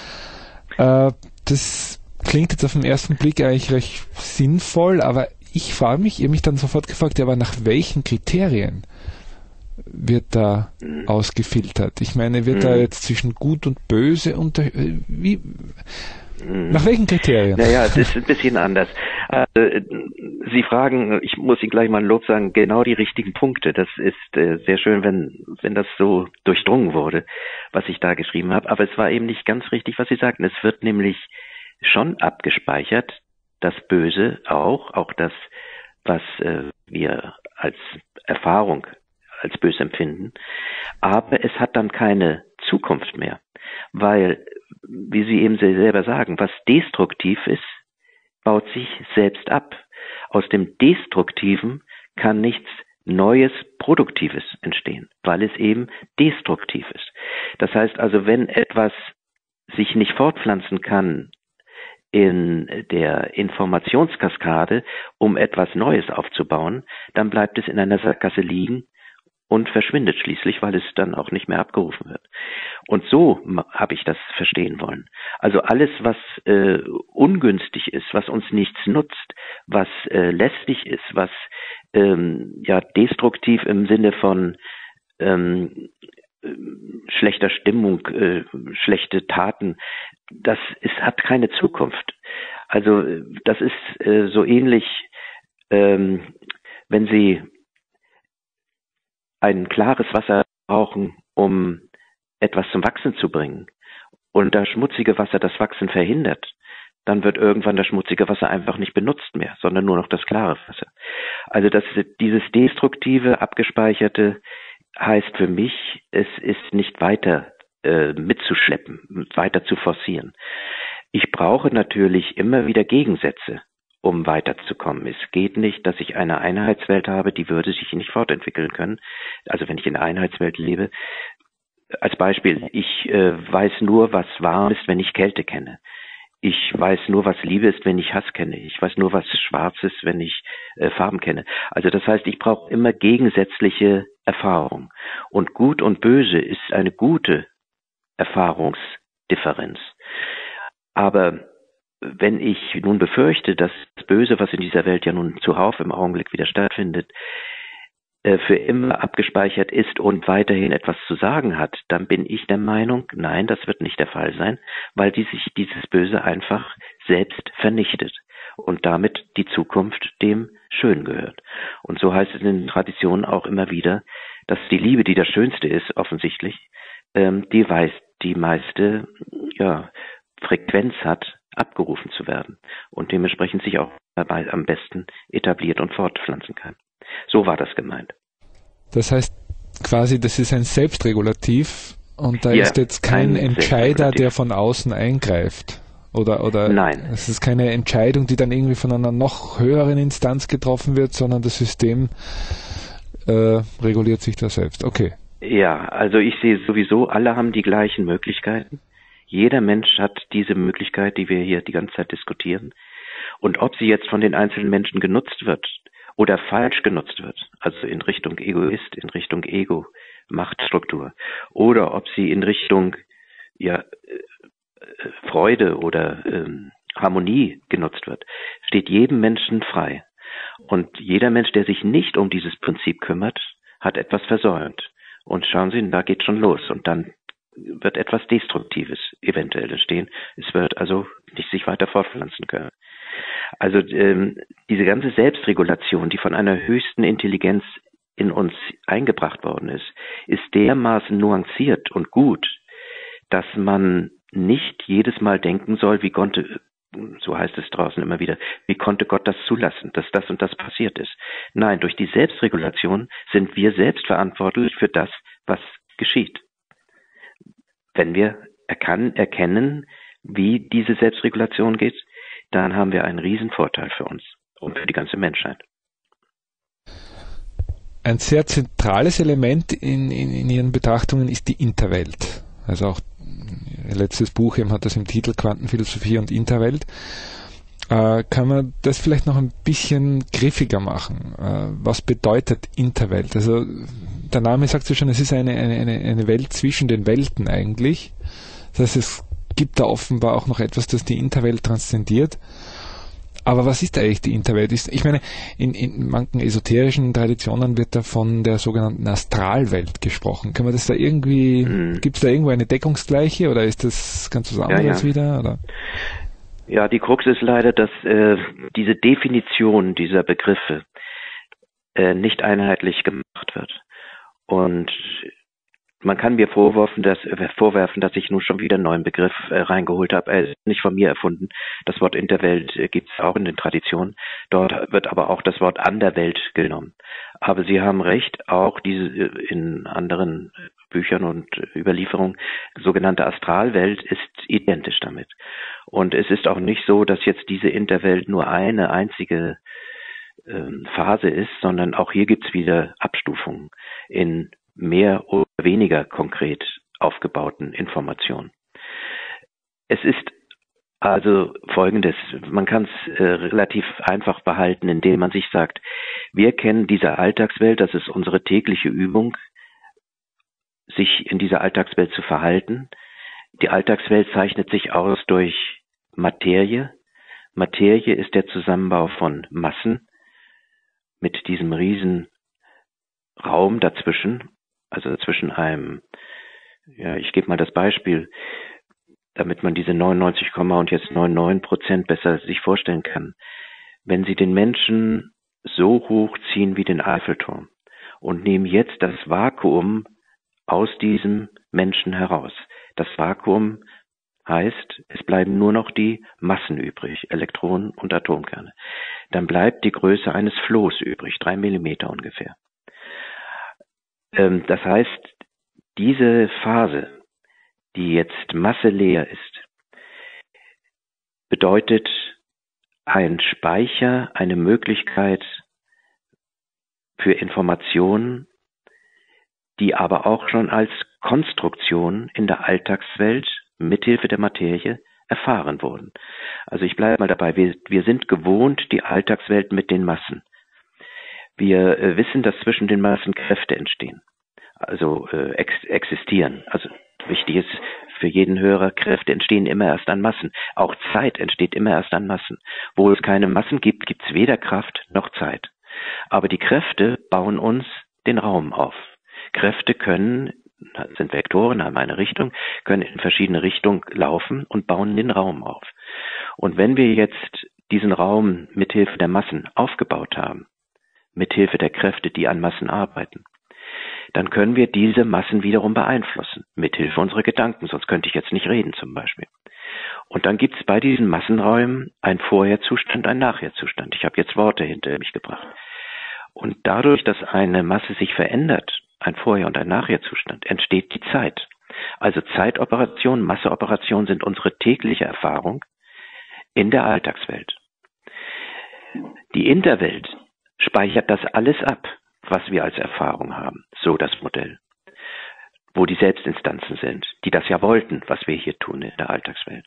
Äh, das klingt jetzt auf den ersten Blick eigentlich recht sinnvoll, aber ich frage mich, ihr habt mich dann sofort gefragt, ja, aber nach welchen Kriterien wird da mhm. ausgefiltert? Ich meine, wird mhm. da jetzt zwischen gut und böse unter... Wie... Nach welchen Kriterien? Naja, es ist ein bisschen anders. Also, Sie fragen, ich muss Ihnen gleich mal ein Lob sagen, genau die richtigen Punkte. Das ist äh, sehr schön, wenn wenn das so durchdrungen wurde, was ich da geschrieben habe. Aber es war eben nicht ganz richtig, was Sie sagten. Es wird nämlich schon abgespeichert, das Böse auch, auch das, was äh, wir als Erfahrung als böse empfinden. Aber es hat dann keine Zukunft mehr, weil, wie Sie eben selber sagen, was destruktiv ist, baut sich selbst ab. Aus dem Destruktiven kann nichts Neues, Produktives entstehen, weil es eben destruktiv ist. Das heißt also, wenn etwas sich nicht fortpflanzen kann in der Informationskaskade, um etwas Neues aufzubauen, dann bleibt es in einer Sackgasse liegen und verschwindet schließlich, weil es dann auch nicht mehr abgerufen wird. Und so habe ich das verstehen wollen. Also alles, was äh, ungünstig ist, was uns nichts nutzt, was äh, lästig ist, was ähm, ja destruktiv im Sinne von ähm, schlechter Stimmung, äh, schlechte Taten, das ist, hat keine Zukunft. Also das ist äh, so ähnlich, ähm, wenn Sie ein klares Wasser brauchen, um etwas zum Wachsen zu bringen und das schmutzige Wasser das Wachsen verhindert, dann wird irgendwann das schmutzige Wasser einfach nicht benutzt mehr, sondern nur noch das klare Wasser. Also das, dieses destruktive, abgespeicherte heißt für mich, es ist nicht weiter äh, mitzuschleppen, weiter zu forcieren. Ich brauche natürlich immer wieder Gegensätze, um weiterzukommen. Es geht nicht, dass ich eine Einheitswelt habe, die würde sich nicht fortentwickeln können. Also wenn ich in einer Einheitswelt lebe, als Beispiel, ich äh, weiß nur, was warm ist, wenn ich Kälte kenne. Ich weiß nur, was Liebe ist, wenn ich Hass kenne. Ich weiß nur, was schwarz ist, wenn ich äh, Farben kenne. Also das heißt, ich brauche immer gegensätzliche Erfahrung. Und Gut und Böse ist eine gute Erfahrungsdifferenz. Aber wenn ich nun befürchte, dass das Böse, was in dieser Welt ja nun zuhauf im Augenblick wieder stattfindet, für immer abgespeichert ist und weiterhin etwas zu sagen hat, dann bin ich der Meinung, nein, das wird nicht der Fall sein, weil die sich dieses Böse einfach selbst vernichtet und damit die Zukunft dem Schönen gehört. Und so heißt es in den Traditionen auch immer wieder, dass die Liebe, die das Schönste ist, offensichtlich, ähm, die weiß, die meiste ja, Frequenz hat, abgerufen zu werden und dementsprechend sich auch dabei am besten etabliert und fortpflanzen kann. So war das gemeint. Das heißt quasi, das ist ein Selbstregulativ und da ja, ist jetzt kein Entscheider, der von außen eingreift. Oder, oder Nein. Es ist keine Entscheidung, die dann irgendwie von einer noch höheren Instanz getroffen wird, sondern das System äh, reguliert sich da selbst. Okay. Ja, also ich sehe sowieso, alle haben die gleichen Möglichkeiten. Jeder Mensch hat diese Möglichkeit, die wir hier die ganze Zeit diskutieren. Und ob sie jetzt von den einzelnen Menschen genutzt wird oder falsch genutzt wird, also in Richtung Egoist, in Richtung Ego, Machtstruktur, oder ob sie in Richtung ja, Freude oder ähm, Harmonie genutzt wird, steht jedem Menschen frei. Und jeder Mensch, der sich nicht um dieses Prinzip kümmert, hat etwas versäumt. Und schauen Sie, da geht schon los. Und dann wird etwas Destruktives eventuell entstehen. Es wird also nicht sich weiter fortpflanzen können. Also ähm, diese ganze Selbstregulation, die von einer höchsten Intelligenz in uns eingebracht worden ist, ist dermaßen nuanciert und gut, dass man nicht jedes Mal denken soll, wie konnte, so heißt es draußen immer wieder, wie konnte Gott das zulassen, dass das und das passiert ist. Nein, durch die Selbstregulation sind wir selbst verantwortlich für das, was geschieht. Wenn wir erkan- erkennen, wie diese Selbstregulation geht, dann haben wir einen riesen Vorteil für uns und für die ganze Menschheit. Ein sehr zentrales Element in, in, in Ihren Betrachtungen ist die Interwelt. Also auch Ihr letztes Buch eben hat das im Titel Quantenphilosophie und Interwelt. Äh, kann man das vielleicht noch ein bisschen griffiger machen? Äh, was bedeutet Interwelt? Also der Name sagt ja schon, es ist eine, eine, eine Welt zwischen den Welten eigentlich. Das heißt, es gibt da offenbar auch noch etwas, das die Interwelt transzendiert. Aber was ist eigentlich die Interwelt? Ich meine, in, in manchen esoterischen Traditionen wird da von der sogenannten Astralwelt gesprochen. Kann man das da irgendwie, mhm. gibt es da irgendwo eine Deckungsgleiche oder ist das ganz was anderes ja, ja. wieder? Oder? Ja, die Krux ist leider, dass äh, diese Definition dieser Begriffe äh, nicht einheitlich gemacht wird. Und man kann mir vorwerfen, dass, äh, vorwerfen, dass ich nun schon wieder einen neuen Begriff äh, reingeholt habe. Er ist nicht von mir erfunden. Das Wort Interwelt äh, gibt es auch in den Traditionen. Dort wird aber auch das Wort Anderwelt genommen. Aber Sie haben recht, auch diese äh, in anderen Büchern und äh, Überlieferungen sogenannte Astralwelt ist identisch damit. Und es ist auch nicht so, dass jetzt diese Interwelt nur eine einzige äh, Phase ist, sondern auch hier gibt es wieder Abstufungen in mehr oder weniger konkret aufgebauten Informationen. Es ist also Folgendes, man kann es äh, relativ einfach behalten, indem man sich sagt, wir kennen diese Alltagswelt, das ist unsere tägliche Übung, sich in dieser Alltagswelt zu verhalten. Die Alltagswelt zeichnet sich aus durch Materie. Materie ist der Zusammenbau von Massen mit diesem riesen Raum dazwischen. Also zwischen einem, ja, ich gebe mal das Beispiel, damit man diese neunundneunzig, und jetzt neunundneunzig Prozent besser sich vorstellen kann. Wenn Sie den Menschen so hochziehen wie den Eiffelturm und nehmen jetzt das Vakuum aus diesem Menschen heraus. Das Vakuum heißt, es bleiben nur noch die Massen übrig, Elektronen und Atomkerne. Dann bleibt die Größe eines Flohs übrig, drei Millimeter ungefähr. Ähm, das heißt, diese Phase, die jetzt masseleer ist, bedeutet ein Speicher, eine Möglichkeit für Informationen, die aber auch schon als Konstruktion in der Alltagswelt mithilfe der Materie erfahren wurden. Also ich bleibe mal dabei, wir, wir sind gewohnt, die Alltagswelt mit den Massen. Wir äh, wissen, dass zwischen den Massen Kräfte entstehen, also äh, ex existieren. Also wichtig ist für jeden Hörer, Kräfte entstehen immer erst an Massen. Auch Zeit entsteht immer erst an Massen. Wo es keine Massen gibt, gibt es weder Kraft noch Zeit. Aber die Kräfte bauen uns den Raum auf. Kräfte können, sind Vektoren, haben eine Richtung, können in verschiedene Richtungen laufen und bauen den Raum auf. Und wenn wir jetzt diesen Raum mithilfe der Massen aufgebaut haben, mithilfe der Kräfte, die an Massen arbeiten, dann können wir diese Massen wiederum beeinflussen, mithilfe unserer Gedanken, sonst könnte ich jetzt nicht reden zum Beispiel. Und dann gibt es bei diesen Massenräumen einen Vorherzustand, einen Nachherzustand. Ich habe jetzt Worte hinter mich gebracht. Und dadurch, dass eine Masse sich verändert, ein Vorher- und ein Nachherzustand, entsteht die Zeit. Also Zeitoperation, Masseoperation sind unsere tägliche Erfahrung in der Alltagswelt. Die Interwelt speichert das alles ab, was wir als Erfahrung haben, so das Modell. Wo die Selbstinstanzen sind, die das ja wollten, was wir hier tun in der Alltagswelt.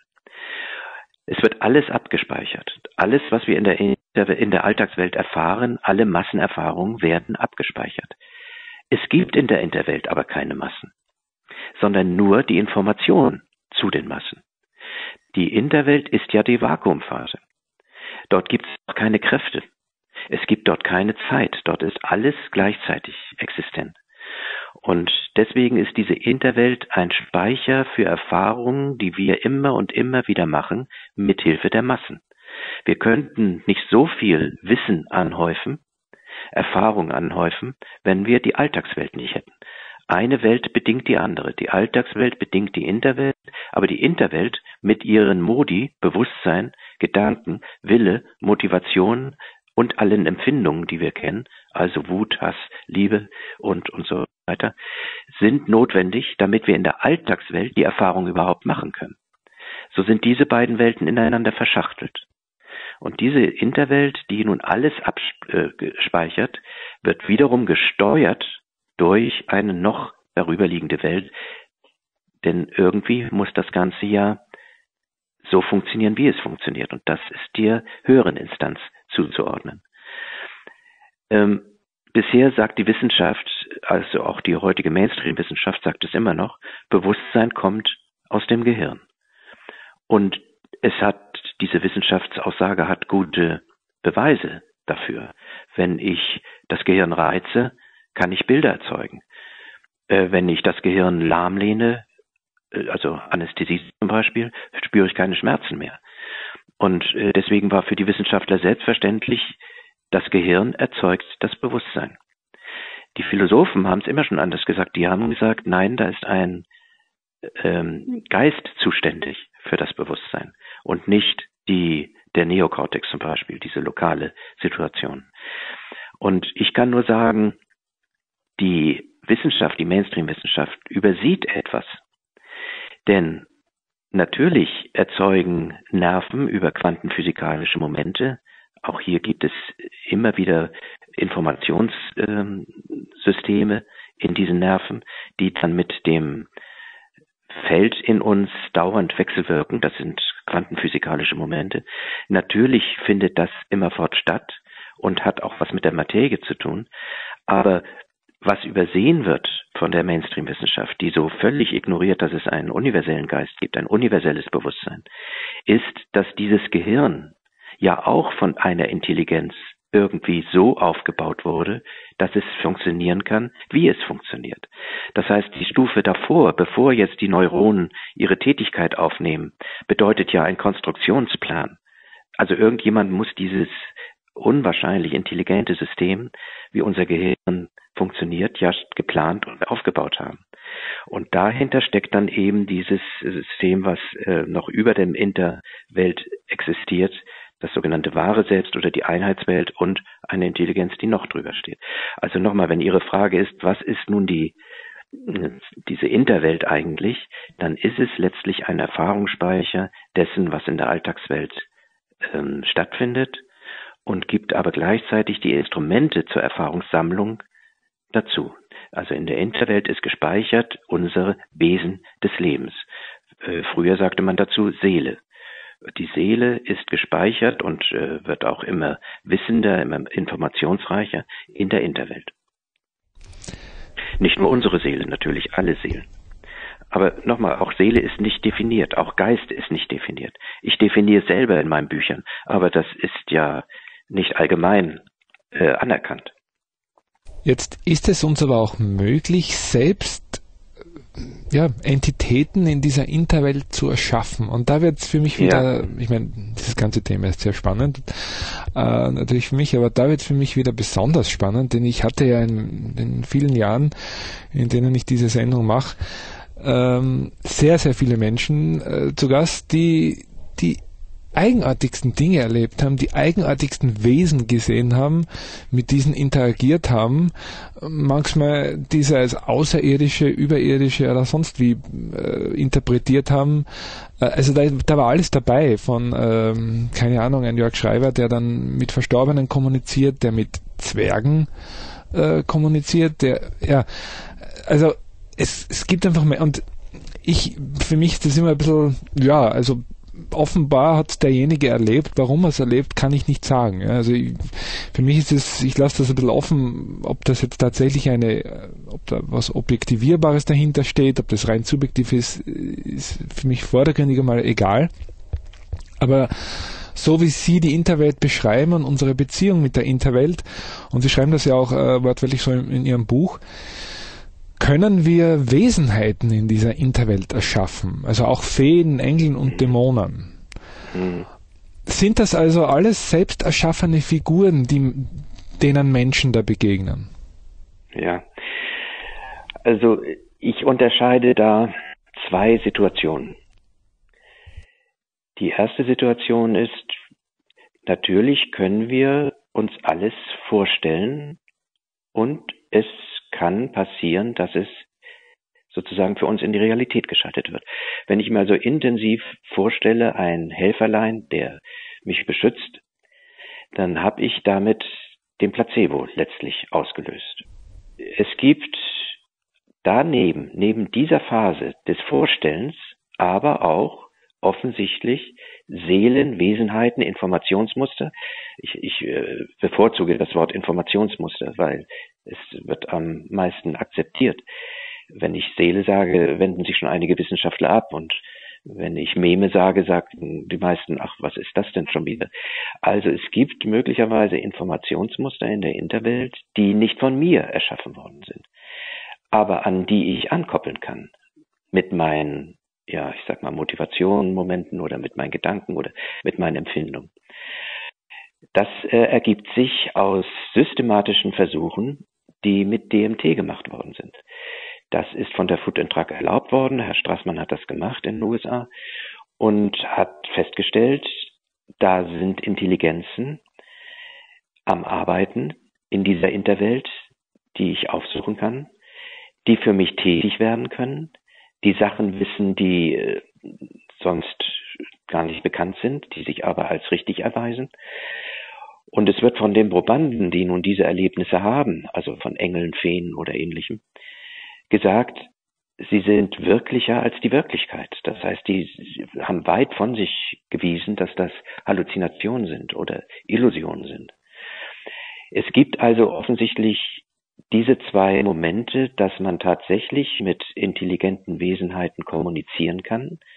Es wird alles abgespeichert. Alles, was wir in der, in der Alltagswelt erfahren, alle Massenerfahrungen werden abgespeichert. Es gibt in der Interwelt aber keine Massen, sondern nur die Information zu den Massen. Die Interwelt ist ja die Vakuumphase. Dort gibt es keine Kräfte. Es gibt dort keine Zeit. Dort ist alles gleichzeitig existent. Und deswegen ist diese Interwelt ein Speicher für Erfahrungen, die wir immer und immer wieder machen, mithilfe der Massen. Wir könnten nicht so viel Wissen anhäufen, Erfahrung anhäufen, wenn wir die Alltagswelt nicht hätten. Eine Welt bedingt die andere. Die Alltagswelt bedingt die Interwelt, aber die Interwelt mit ihren Modi, Bewusstsein, Gedanken, Wille, Motivation und allen Empfindungen, die wir kennen, also Wut, Hass, Liebe und, und so weiter, sind notwendig, damit wir in der Alltagswelt die Erfahrung überhaupt machen können. So sind diese beiden Welten ineinander verschachtelt. Und diese Interwelt, die nun alles abspeichert, wird wiederum gesteuert durch eine noch darüberliegende Welt. Denn irgendwie muss das Ganze ja so funktionieren, wie es funktioniert. Und das ist der höheren Instanz zuzuordnen. Ähm, bisher sagt die Wissenschaft, also auch die heutige Mainstream-Wissenschaft sagt es immer noch, Bewusstsein kommt aus dem Gehirn. Und es hat, diese Wissenschaftsaussage hat gute Beweise dafür. Wenn ich das Gehirn reize, kann ich Bilder erzeugen. Äh, wenn ich das Gehirn lahmlehne, äh, also Anästhesie zum Beispiel, spüre ich keine Schmerzen mehr. Und äh, deswegen war für die Wissenschaftler selbstverständlich, das Gehirn erzeugt das Bewusstsein. Die Philosophen haben es immer schon anders gesagt. Die haben gesagt, nein, da ist ein ähm, Geist zuständig für das Bewusstsein und nicht die, der Neokortex zum Beispiel, diese lokale Situation. Und ich kann nur sagen, die Wissenschaft, die Mainstream-Wissenschaft übersieht etwas. Denn natürlich erzeugen Nerven über quantenphysikalische Momente, auch hier gibt es immer wieder Informationssysteme in diesen Nerven, die dann mit dem Feld in uns dauernd wechselwirken. Das sind quantenphysikalische Momente. Natürlich findet das immerfort statt und hat auch was mit der Materie zu tun. Aber was übersehen wird von der Mainstream-Wissenschaft, die so völlig ignoriert, dass es einen universellen Geist gibt, ein universelles Bewusstsein, ist, dass dieses Gehirn ja auch von einer Intelligenz irgendwie so aufgebaut wurde, dass es funktionieren kann, wie es funktioniert. Das heißt, die Stufe davor, bevor jetzt die Neuronen ihre Tätigkeit aufnehmen, bedeutet ja ein Konstruktionsplan. Also irgendjemand muss dieses unwahrscheinlich intelligente System, wie unser Gehirn funktioniert, ja geplant und aufgebaut haben. Und dahinter steckt dann eben dieses System, was äh, noch über dem Interwelt existiert, das sogenannte wahre Selbst oder die Einheitswelt und eine Intelligenz, die noch drüber steht. Also nochmal, wenn Ihre Frage ist, was ist nun die diese Interwelt eigentlich, dann ist es letztlich ein Erfahrungsspeicher dessen, was in der Alltagswelt ähm, stattfindet und gibt aber gleichzeitig die Instrumente zur Erfahrungssammlung dazu. Also in der Interwelt ist gespeichert unsere Wesen des Lebens. Äh, früher sagte man dazu Seele. Die Seele ist gespeichert und äh, wird auch immer wissender, immer informationsreicher in der Interwelt. Nicht nur unsere Seele, natürlich alle Seelen. Aber nochmal, auch Seele ist nicht definiert, auch Geist ist nicht definiert. Ich definiere es selber in meinen Büchern, aber das ist ja nicht allgemein äh, anerkannt. Jetzt ist es uns aber auch möglich, selbst ja, Entitäten in dieser Interwelt zu erschaffen. Und da wird es für mich wieder, ja. ich meine, dieses ganze Thema ist sehr spannend, äh, natürlich für mich, aber da wird es für mich wieder besonders spannend, denn ich hatte ja in den vielen Jahren, in denen ich diese Sendung mache, ähm, sehr, sehr viele Menschen äh, zu Gast, die die eigenartigsten Dinge erlebt haben, die eigenartigsten Wesen gesehen haben, mit diesen interagiert haben, manchmal diese als außerirdische, überirdische oder sonst wie äh, interpretiert haben. Äh, also da, da war alles dabei, von, ähm, keine Ahnung, ein Jörg Schreiber, der dann mit Verstorbenen kommuniziert, der mit Zwergen äh, kommuniziert, der, ja, also es, es gibt einfach mehr, und ich, für mich ist das immer ein bisschen, ja, also offenbar hat derjenige erlebt, warum er es erlebt, kann ich nicht sagen. Ja, also ich, für mich ist es, ich lasse das ein bisschen offen, ob das jetzt tatsächlich eine, ob da was Objektivierbares dahinter steht, ob das rein subjektiv ist, ist für mich vordergründig einmal egal. Aber so wie Sie die Interwelt beschreiben und unsere Beziehung mit der Interwelt, und Sie schreiben das ja auch äh, wortwörtlich so in, in Ihrem Buch, können wir Wesenheiten in dieser Interwelt erschaffen, also auch Feen, Engeln und Dämonen. Mhm. Sind das also alles selbst erschaffene Figuren, die, denen Menschen da begegnen? Ja, also ich unterscheide da zwei Situationen. Die erste Situation ist, natürlich können wir uns alles vorstellen und es kann passieren, dass es sozusagen für uns in die Realität geschaltet wird. Wenn ich mir also intensiv vorstelle, ein Helferlein, der mich beschützt, dann habe ich damit den Placebo letztlich ausgelöst. Es gibt daneben, neben dieser Phase des Vorstellens, aber auch offensichtlich Seelen, Wesenheiten, Informationsmuster. Ich, ich äh, bevorzuge das Wort Informationsmuster, weil es wird am meisten akzeptiert. Wenn ich Seele sage, wenden sich schon einige Wissenschaftler ab, und wenn ich Meme sage, sagen die meisten, ach, was ist das denn schon wieder? Also es gibt möglicherweise Informationsmuster in der Interwelt, die nicht von mir erschaffen worden sind, aber an die ich ankoppeln kann mit meinen, ja, ich sag mal, Motivationen, Momenten oder mit meinen Gedanken oder mit meinen Empfindungen. Das äh, ergibt sich aus systematischen Versuchen, die mit D M T gemacht worden sind. Das ist von der Food and Drug erlaubt worden. Herr Strassmann hat das gemacht in den U S A und hat festgestellt, da sind Intelligenzen am Arbeiten in dieser Interwelt, die ich aufsuchen kann, die für mich tätig werden können, die Sachen wissen, die äh, sonst gar nicht bekannt sind, die sich aber als richtig erweisen. Und es wird von den Probanden, die nun diese Erlebnisse haben, also von Engeln, Feen oder Ähnlichem, gesagt, sie sind wirklicher als die Wirklichkeit. Das heißt, die haben weit von sich gewiesen, dass das Halluzinationen sind oder Illusionen sind. Es gibt also offensichtlich diese zwei Momente, dass man tatsächlich mit intelligenten Wesenheiten kommunizieren kann,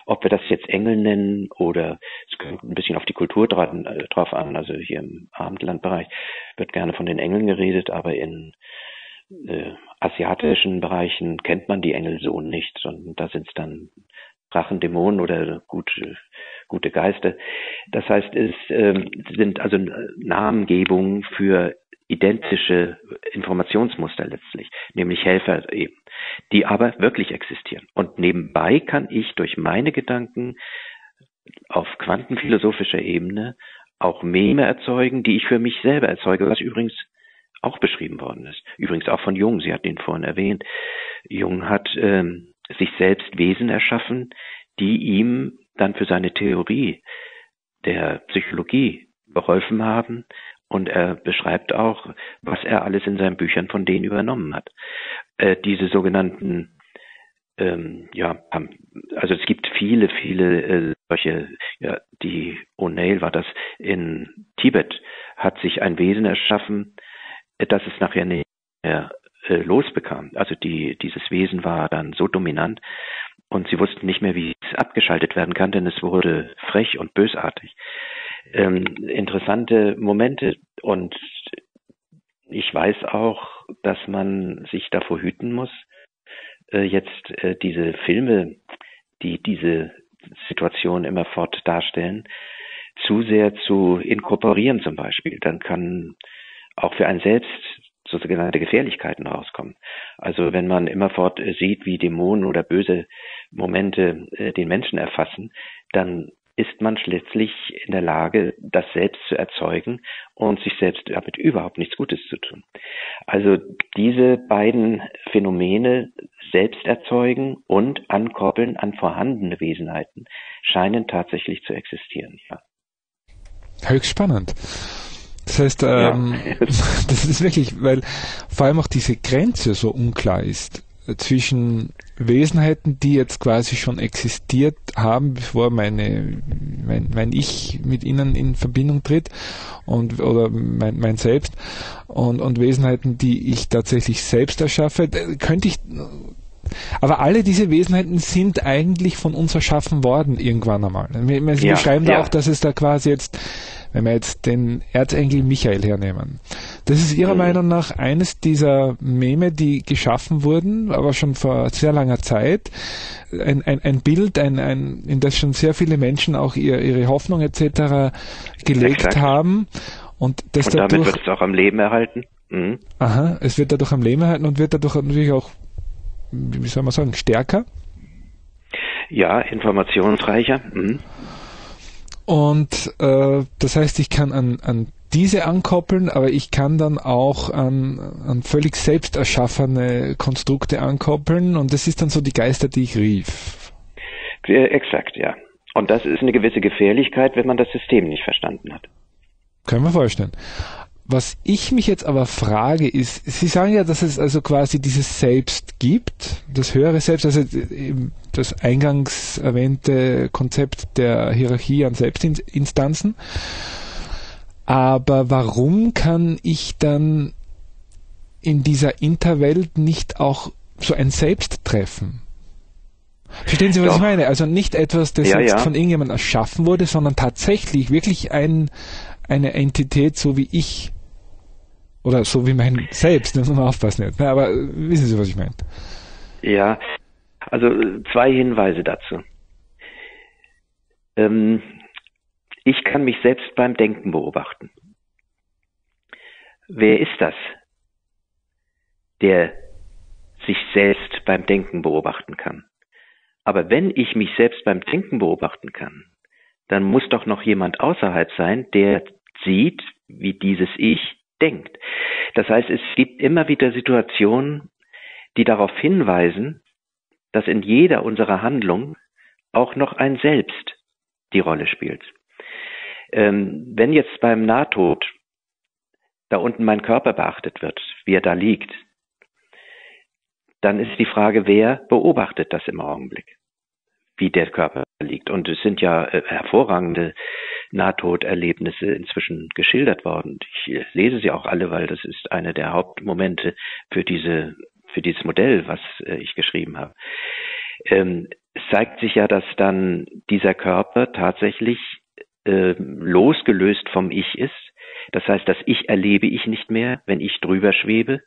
Ob wir das jetzt Engel nennen oder es kommt ein bisschen auf die Kultur dran, äh, drauf an. Also hier im Abendlandbereich wird gerne von den Engeln geredet, aber in äh, asiatischen Bereichen kennt man die Engel so nicht, sondern da sind es dann Drachen, Dämonen oder gute, gute Geister. Das heißt, es äh, sind also Namengebungen für identische Informationsmuster letztlich, nämlich Helfer eben, die aber wirklich existieren. Und nebenbei kann ich durch meine Gedanken auf quantenphilosophischer Ebene auch Meme erzeugen, die ich für mich selber erzeuge, was übrigens auch beschrieben worden ist. Übrigens auch von Jung, Sie hatten ihn vorhin erwähnt. Jung hat ähm, sich selbst Wesen erschaffen, die ihm dann für seine Theorie der Psychologie geholfen haben. Und er beschreibt auch, was er alles in seinen Büchern von denen übernommen hat. Äh, diese sogenannten, ähm, ja, also es gibt viele, viele äh, solche, ja, die O'Neill war das in Tibet, hat sich ein Wesen erschaffen, äh, das es nachher nicht mehr äh, losbekam. Also die, dieses Wesen war dann so dominant und sie wussten nicht mehr, wie es abgeschaltet werden kann, denn es wurde frech und bösartig. Ähm, interessante Momente und ich weiß auch, dass man sich davor hüten muss, äh, jetzt äh, diese Filme, die diese Situation immerfort darstellen, zu sehr zu inkorporieren zum Beispiel. Dann kann auch für einen selbst sogenannte Gefährlichkeiten rauskommen. Also wenn man immerfort äh, sieht, wie Dämonen oder böse Momente äh, den Menschen erfassen, dann ist man letztlich in der Lage, das selbst zu erzeugen und sich selbst damit überhaupt nichts Gutes zu tun. Also diese beiden Phänomene, selbst erzeugen und ankoppeln an vorhandene Wesenheiten, scheinen tatsächlich zu existieren. Ja. Höchst spannend. Das heißt, ähm, ja. Das ist wirklich, weil vor allem auch diese Grenze so unklar ist zwischen Wesenheiten, die jetzt quasi schon existiert haben, bevor meine, mein, mein Ich mit ihnen in Verbindung tritt und oder mein, mein Selbst und, und Wesenheiten, die ich tatsächlich selbst erschaffe, könnte ich. Aber alle diese Wesenheiten sind eigentlich von uns erschaffen worden irgendwann einmal. Wir, wir ja, schreiben ja. da auch, dass es da quasi jetzt, wenn wir jetzt den Erzengel Michael hernehmen, das ist Ihrer mhm. Meinung nach eines dieser Meme, die geschaffen wurden, aber schon vor sehr langer Zeit. Ein, ein, ein Bild, ein, ein, in das schon sehr viele Menschen auch ihr, ihre Hoffnung et cetera gelegt Exakt. haben. Und, das und dadurch, damit wird es auch am Leben erhalten. Mhm. Aha, es wird dadurch am Leben erhalten und wird dadurch natürlich auch, wie soll man sagen, stärker? Ja, informationsreicher. Mhm. Und äh, das heißt, ich kann an, an diese ankoppeln, aber ich kann dann auch an, an völlig selbst erschaffene Konstrukte ankoppeln und das ist dann so die Geister, die ich rief. Äh, exakt, ja. Und das ist eine gewisse Gefährlichkeit, wenn man das System nicht verstanden hat. Können wir vorstellen. Was ich mich jetzt aber frage ist, Sie sagen ja, dass es also quasi dieses Selbst gibt, das höhere Selbst, also das eingangs erwähnte Konzept der Hierarchie an Selbstinstanzen. Aber warum kann ich dann in dieser Interwelt nicht auch so ein Selbst treffen? Verstehen Sie, was Doch. ich meine? Also nicht etwas, das ja, jetzt ja. von irgendjemandem erschaffen wurde, sondern tatsächlich wirklich ein, eine Entität, so wie ich. Oder so wie mein Selbst, da muss man aufpassen jetzt. Aber wissen Sie, was ich meine? Ja, also zwei Hinweise dazu. Ähm, ich kann mich selbst beim Denken beobachten. Wer ist das, der sich selbst beim Denken beobachten kann? Aber wenn ich mich selbst beim Denken beobachten kann, dann muss doch noch jemand außerhalb sein, der sieht, wie dieses Ich denkt. Das heißt, es gibt immer wieder Situationen, die darauf hinweisen, dass in jeder unserer Handlungen auch noch ein Selbst die Rolle spielt. Ähm, wenn jetzt beim Nahtod da unten mein Körper beachtet wird, wie er da liegt, dann ist die Frage, wer beobachtet das im Augenblick, wie der Körper liegt. Und es sind ja äh, hervorragende Nahtoderlebnisse inzwischen geschildert worden. Ich lese sie auch alle, weil das ist eine der Hauptmomente für diese, für dieses Modell, was äh, ich geschrieben habe. Ähm, es zeigt sich ja, dass dann dieser Körper tatsächlich äh, losgelöst vom Ich ist. Das heißt, das Ich erlebe ich nicht mehr, wenn ich drüber schwebe.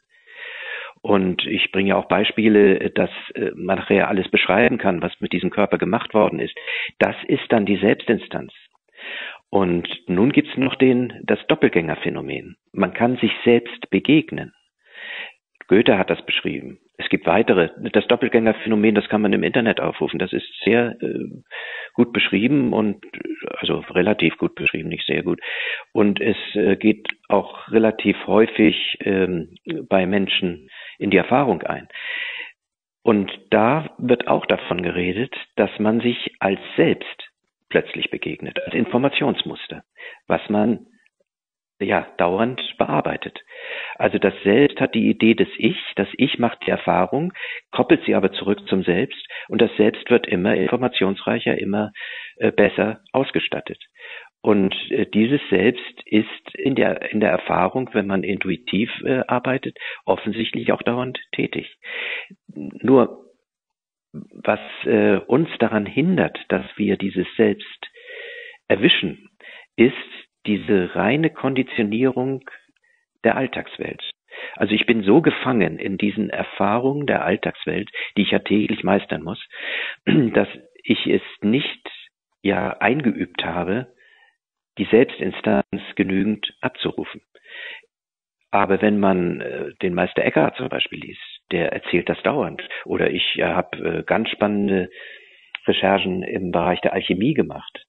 Und ich bringe ja auch Beispiele, dass äh, man nachher alles beschreiben kann, was mit diesem Körper gemacht worden ist. Das ist dann die Selbstinstanz. Und nun gibt's noch den, das Doppelgängerphänomen. Man kann sich selbst begegnen. Goethe hat das beschrieben. Es gibt weitere. Das Doppelgängerphänomen, das kann man im Internet aufrufen. Das ist sehr äh, gut beschrieben und also relativ gut beschrieben, nicht sehr gut. Und es äh, geht auch relativ häufig ähm, bei Menschen in die Erfahrung ein. Und da wird auch davon geredet, dass man sich als selbst plötzlich begegnet, als Informationsmuster, was man ja dauernd bearbeitet. Also das Selbst hat die Idee des Ich, das Ich macht die Erfahrung, koppelt sie aber zurück zum Selbst und das Selbst wird immer informationsreicher, immer äh, besser ausgestattet. Und äh, dieses Selbst ist in der in der Erfahrung, wenn man intuitiv äh, arbeitet, offensichtlich auch dauernd tätig. Nur was äh, uns daran hindert, dass wir dieses Selbst erwischen, ist diese reine Konditionierung der Alltagswelt. Also ich bin so gefangen in diesen Erfahrungen der Alltagswelt, die ich ja täglich meistern muss, dass ich es nicht ja eingeübt habe, die Selbstinstanz genügend abzurufen. Aber wenn man äh, den Meister Eckhart zum Beispiel liest, der erzählt das dauernd. Oder ich äh, habe äh, ganz spannende Recherchen im Bereich der Alchemie gemacht,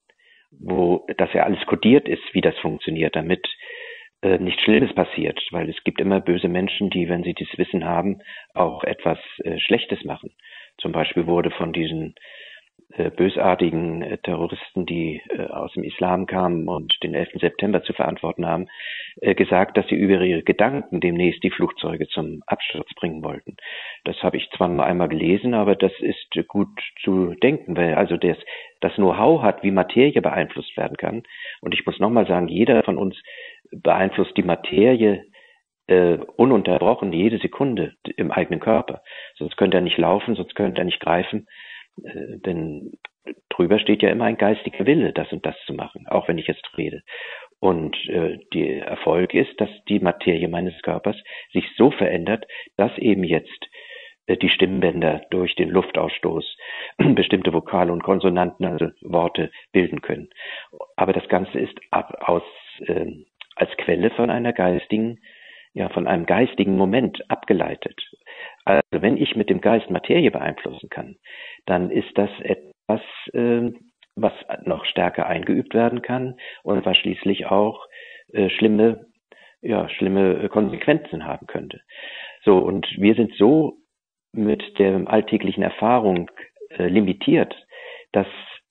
wo das ja alles kodiert ist, wie das funktioniert, damit äh, nichts Schlimmes passiert. Weil es gibt immer böse Menschen, die, wenn sie dieses Wissen haben, auch etwas äh, Schlechtes machen. Zum Beispiel wurde von diesen äh, bösartigen äh, Terroristen, die äh, aus dem Islam kamen und den elften September zu verantworten haben, äh, gesagt, dass sie über ihre Gedanken demnächst die Flugzeuge zum Absturz bringen wollten. Das habe ich zwar nur einmal gelesen, aber das ist äh, gut zu denken, weil also das, das Know-how hat, wie Materie beeinflusst werden kann. Und ich muss nochmal sagen, jeder von uns beeinflusst die Materie äh, ununterbrochen, jede Sekunde im eigenen Körper. Sonst könnte er nicht laufen, sonst könnte er nicht greifen. Äh, denn drüber steht ja immer ein geistiger Wille, das und das zu machen, auch wenn ich jetzt rede. Und äh, der Erfolg ist, dass die Materie meines Körpers sich so verändert, dass eben jetzt äh, die Stimmbänder durch den Luftausstoß bestimmte Vokale und Konsonanten, also Worte, bilden können. Aber das Ganze ist ab, aus, äh, als Quelle von einer geistigen, ja, von einem geistigen Moment abgeleitet. Also wenn ich mit dem Geist Materie beeinflussen kann, dann ist das etwas, äh, was noch stärker eingeübt werden kann und was schließlich auch äh, schlimme, ja, schlimme Konsequenzen haben könnte. So, und wir sind so mit der alltäglichen Erfahrung äh, limitiert, dass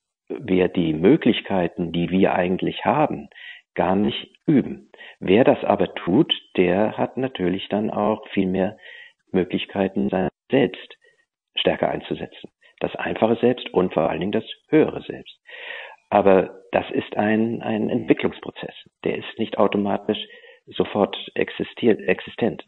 wir die Möglichkeiten, die wir eigentlich haben, gar nicht üben. Wer das aber tut, der hat natürlich dann auch viel mehr Möglichkeiten, sein Selbst stärker einzusetzen. Das einfache Selbst und vor allen Dingen das höhere Selbst. Aber das ist ein, ein Entwicklungsprozess. Der ist nicht automatisch sofort existiert, existent.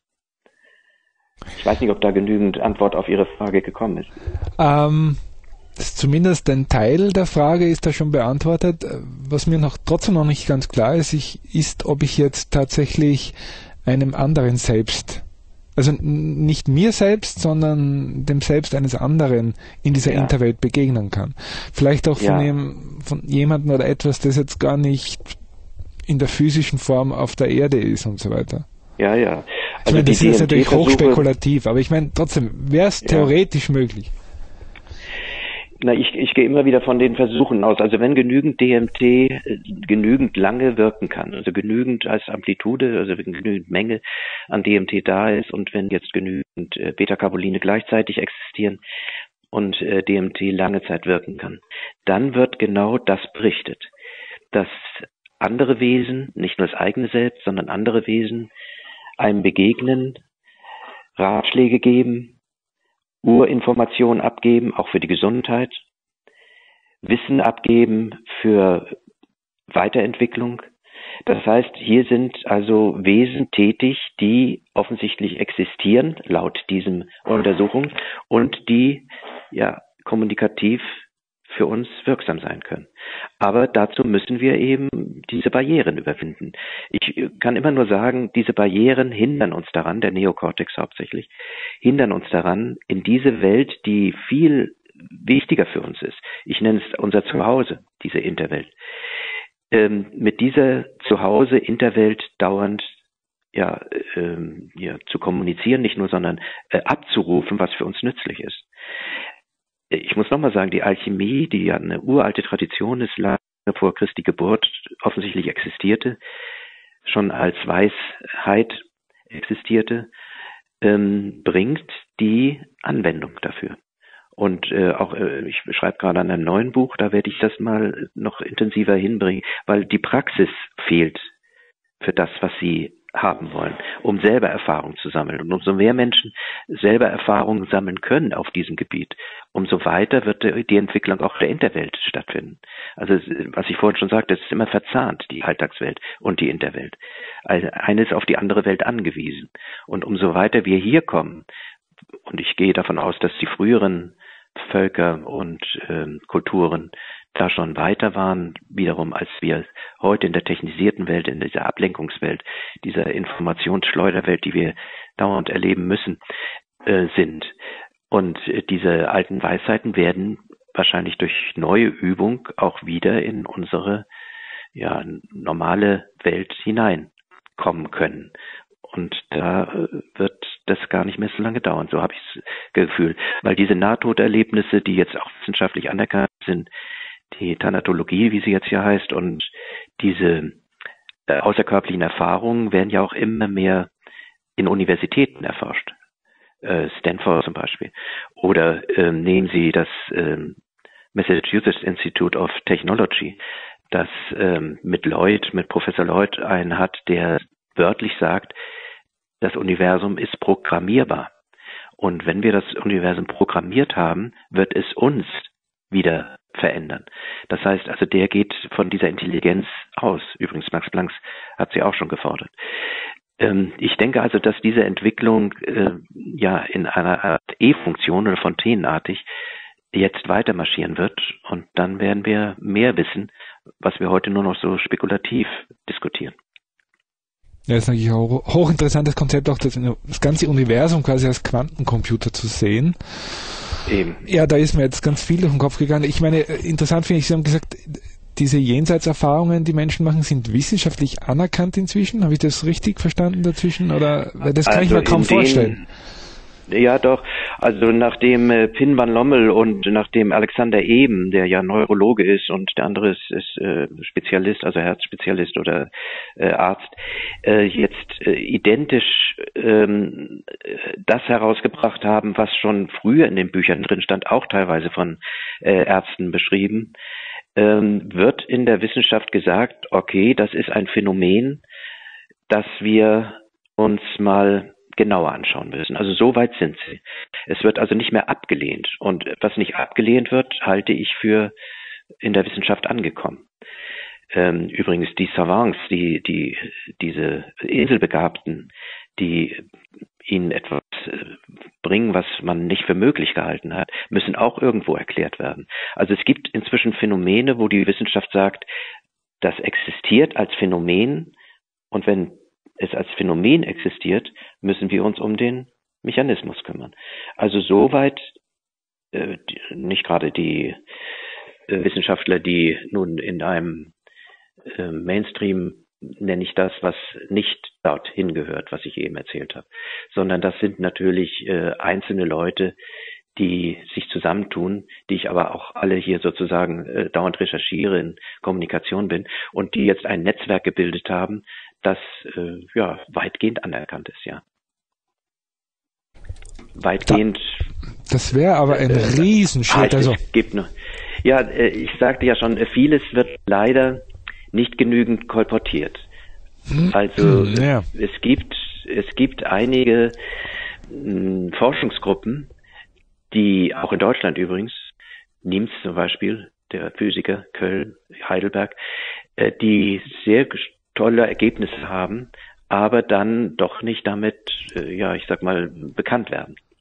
Ich weiß nicht, ob da genügend Antwort auf Ihre Frage gekommen ist. Ähm, zumindest ein Teil der Frage ist da schon beantwortet. Was mir noch trotzdem noch nicht ganz klar ist, ich, ist, ob ich jetzt tatsächlich einem anderen Selbst, also nicht mir selbst, sondern dem Selbst eines anderen in dieser ja. Interwelt begegnen kann. Vielleicht auch von, ja. dem, von jemandem oder etwas, das jetzt gar nicht in der physischen Form auf der Erde ist und so weiter. Ja, ja. Also ich meine, das ist jetzt natürlich hochspekulativ, aber ich meine, trotzdem, wäre es ja. theoretisch möglich? Na, ich, ich gehe immer wieder von den Versuchen aus. Also wenn genügend D M T äh, genügend lange wirken kann, also genügend als Amplitude, also wenn genügend Menge an D M T da ist und wenn jetzt genügend äh, Beta-Carboline gleichzeitig existieren und äh, D M T lange Zeit wirken kann, dann wird genau das berichtet, dass andere Wesen, nicht nur das eigene Selbst, sondern andere Wesen einem begegnen, Ratschläge geben, Urinformationen abgeben, auch für die Gesundheit, Wissen abgeben für Weiterentwicklung. Das heißt, hier sind also Wesen tätig, die offensichtlich existieren, laut diesem Untersuchung, und die ja kommunikativ für uns wirksam sein können. Aber dazu müssen wir eben diese Barrieren überwinden. Ich kann immer nur sagen, diese Barrieren hindern uns daran, der Neokortex hauptsächlich, hindern uns daran, in diese Welt, die viel wichtiger für uns ist. Ich nenne es unser Zuhause, diese Interwelt. Ähm, mit dieser Zuhause-Interwelt dauernd ja, ähm, ja, zu kommunizieren, nicht nur, sondern äh, abzurufen, was für uns nützlich ist. Ich muss nochmal sagen, die Alchemie, die ja eine uralte Tradition ist, lange vor Christi Geburt offensichtlich existierte, schon als Weisheit existierte, ähm, bringt die Anwendung dafür. Und äh, auch, äh, ich schreibe gerade an einem neuen Buch, da werde ich das mal noch intensiver hinbringen, weil die Praxis fehlt für das, was sie haben wollen, um selber Erfahrung zu sammeln. Und umso mehr Menschen selber Erfahrungen sammeln können auf diesem Gebiet, umso weiter wird die Entwicklung auch der Interwelt stattfinden. Also was ich vorhin schon sagte, es ist immer verzahnt, die Alltagswelt und die Interwelt. Also eine ist auf die andere Welt angewiesen. Und umso weiter wir hier kommen, und ich gehe davon aus, dass die früheren Völker und ähm, Kulturen da schon weiter waren, wiederum als wir heute in der technisierten Welt, in dieser Ablenkungswelt, dieser Informationsschleuderwelt, die wir dauernd erleben müssen, äh, sind. Und äh, diese alten Weisheiten werden wahrscheinlich durch neue Übung auch wieder in unsere ja, normale Welt hineinkommen können. Und da wird das gar nicht mehr so lange dauern, so habe ich das Gefühl. Weil diese Nahtoderlebnisse, die jetzt auch wissenschaftlich anerkannt sind, die Thanatologie, wie sie jetzt hier heißt, und diese äh, außerkörperlichen Erfahrungen werden ja auch immer mehr in Universitäten erforscht. Äh, Stanford zum Beispiel. Oder äh, nehmen Sie das äh, Massachusetts Institute of Technology, das äh, mit Lloyd, mit Professor Lloyd einen hat, der wörtlich sagt, das Universum ist programmierbar. Und wenn wir das Universum programmiert haben, wird es uns wieder verändern. Das heißt also, der geht von dieser Intelligenz aus. Übrigens, Max Planck hat sie auch schon gefordert. Ähm, ich denke also, dass diese Entwicklung äh, ja in einer Art E-Funktion oder fontänenartig jetzt weiter marschieren wird. Und dann werden wir mehr wissen, was wir heute nur noch so spekulativ diskutieren. Ja, das ist natürlich ein hochinteressantes Konzept, auch das, das ganze Universum quasi als Quantencomputer zu sehen. Eben. Ja, da ist mir jetzt ganz viel durch den Kopf gegangen. Ich meine, interessant finde ich, Sie haben gesagt, diese Jenseitserfahrungen, die Menschen machen, sind wissenschaftlich anerkannt inzwischen. Habe ich das richtig verstanden dazwischen? Oder das kann also ich mir kaum vorstellen. Ja, doch. Also nachdem äh, Pin van Lommel und nachdem Alexander Eben, der ja Neurologe ist und der andere ist, ist äh, Spezialist, also Herzspezialist oder äh, Arzt, äh, jetzt äh, identisch ähm, das herausgebracht haben, was schon früher in den Büchern drin stand, auch teilweise von äh, Ärzten beschrieben, ähm, wird in der Wissenschaft gesagt, okay, das ist ein Phänomen, das wir uns mal genauer anschauen müssen. Also so weit sind sie. Es wird also nicht mehr abgelehnt. Und was nicht abgelehnt wird, halte ich für in der Wissenschaft angekommen. Ähm, übrigens die Savants, die, die, diese Inselbegabten, die ihnen etwas bringen, was man nicht für möglich gehalten hat, müssen auch irgendwo erklärt werden. Also es gibt inzwischen Phänomene, wo die Wissenschaft sagt, das existiert als Phänomen, und wenn es als Phänomen existiert, müssen wir uns um den Mechanismus kümmern. Also soweit äh, nicht gerade die äh, Wissenschaftler, die nun in einem äh, Mainstream, nenne ich das, was nicht dorthin gehört, was ich eben erzählt habe, sondern das sind natürlich äh, einzelne Leute, die sich zusammentun, die ich aber auch alle hier sozusagen äh, dauernd recherchiere, in Kommunikation bin und die jetzt ein Netzwerk gebildet haben, das äh, ja weitgehend anerkannt ist, ja. Weitgehend. Das wäre aber ein äh, Riesenschritt. Also es gibt noch, ja, äh, ich sagte ja schon, vieles wird leider nicht genügend kolportiert. Also hm, ja. es gibt es gibt einige mh, Forschungsgruppen, die auch in Deutschland übrigens, Niemz zum Beispiel, der Physiker, Köln, Heidelberg, äh, die sehr tolle Ergebnisse haben, aber dann doch nicht damit, äh, ja, ich sag mal, bekannt werden.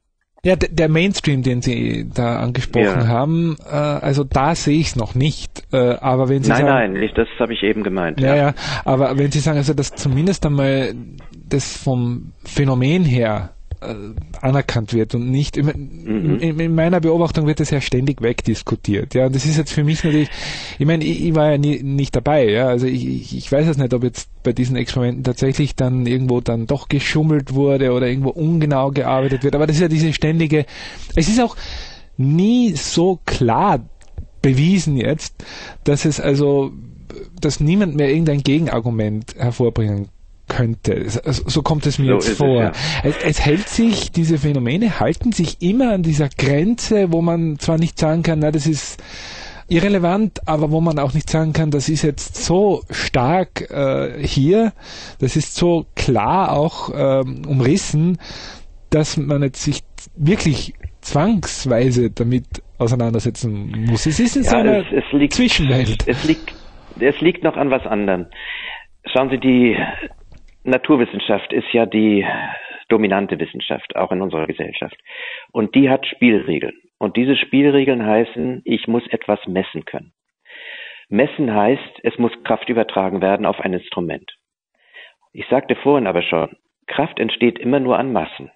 Ja, der Mainstream, den Sie da angesprochen ja. haben, äh, also da sehe ich es noch nicht. Äh, aber wenn Sie nein, sagen, nein, nicht, das habe ich eben gemeint. Ja, ja, ja, aber wenn Sie sagen, also dass zumindest einmal das vom Phänomen her äh, anerkannt wird und nicht, in, mhm. in, in meiner Beobachtung wird das ja ständig wegdiskutiert. Ja, und das ist jetzt für mich natürlich, ich meine, ich, ich war ja nie, nicht dabei, ja, also ich, ich, ich weiß es nicht, ob jetzt bei diesen Experimenten tatsächlich dann irgendwo dann doch geschummelt wurde oder irgendwo ungenau gearbeitet wird, aber das ist ja diese ständige, es ist auch nie so klar bewiesen jetzt, dass es also, dass niemand mehr irgendein Gegenargument hervorbringen könnte. So kommt es mir so jetzt vor. Es, ja. es, es hält sich, diese Phänomene halten sich immer an dieser Grenze, wo man zwar nicht sagen kann, na, das ist irrelevant, aber wo man auch nicht sagen kann, das ist jetzt so stark äh, hier, das ist so klar auch ähm, umrissen, dass man jetzt sich wirklich zwangsweise damit auseinandersetzen muss. Es ist in ja, so einer es, es liegt, Zwischenwelt. Es liegt, es liegt noch an was anderem. Schauen Sie, die Naturwissenschaft ist ja die dominante Wissenschaft, auch in unserer Gesellschaft. Und die hat Spielregeln. Und diese Spielregeln heißen, ich muss etwas messen können. Messen heißt, es muss Kraft übertragen werden auf ein Instrument. Ich sagte vorhin aber schon, Kraft entsteht immer nur an Massen.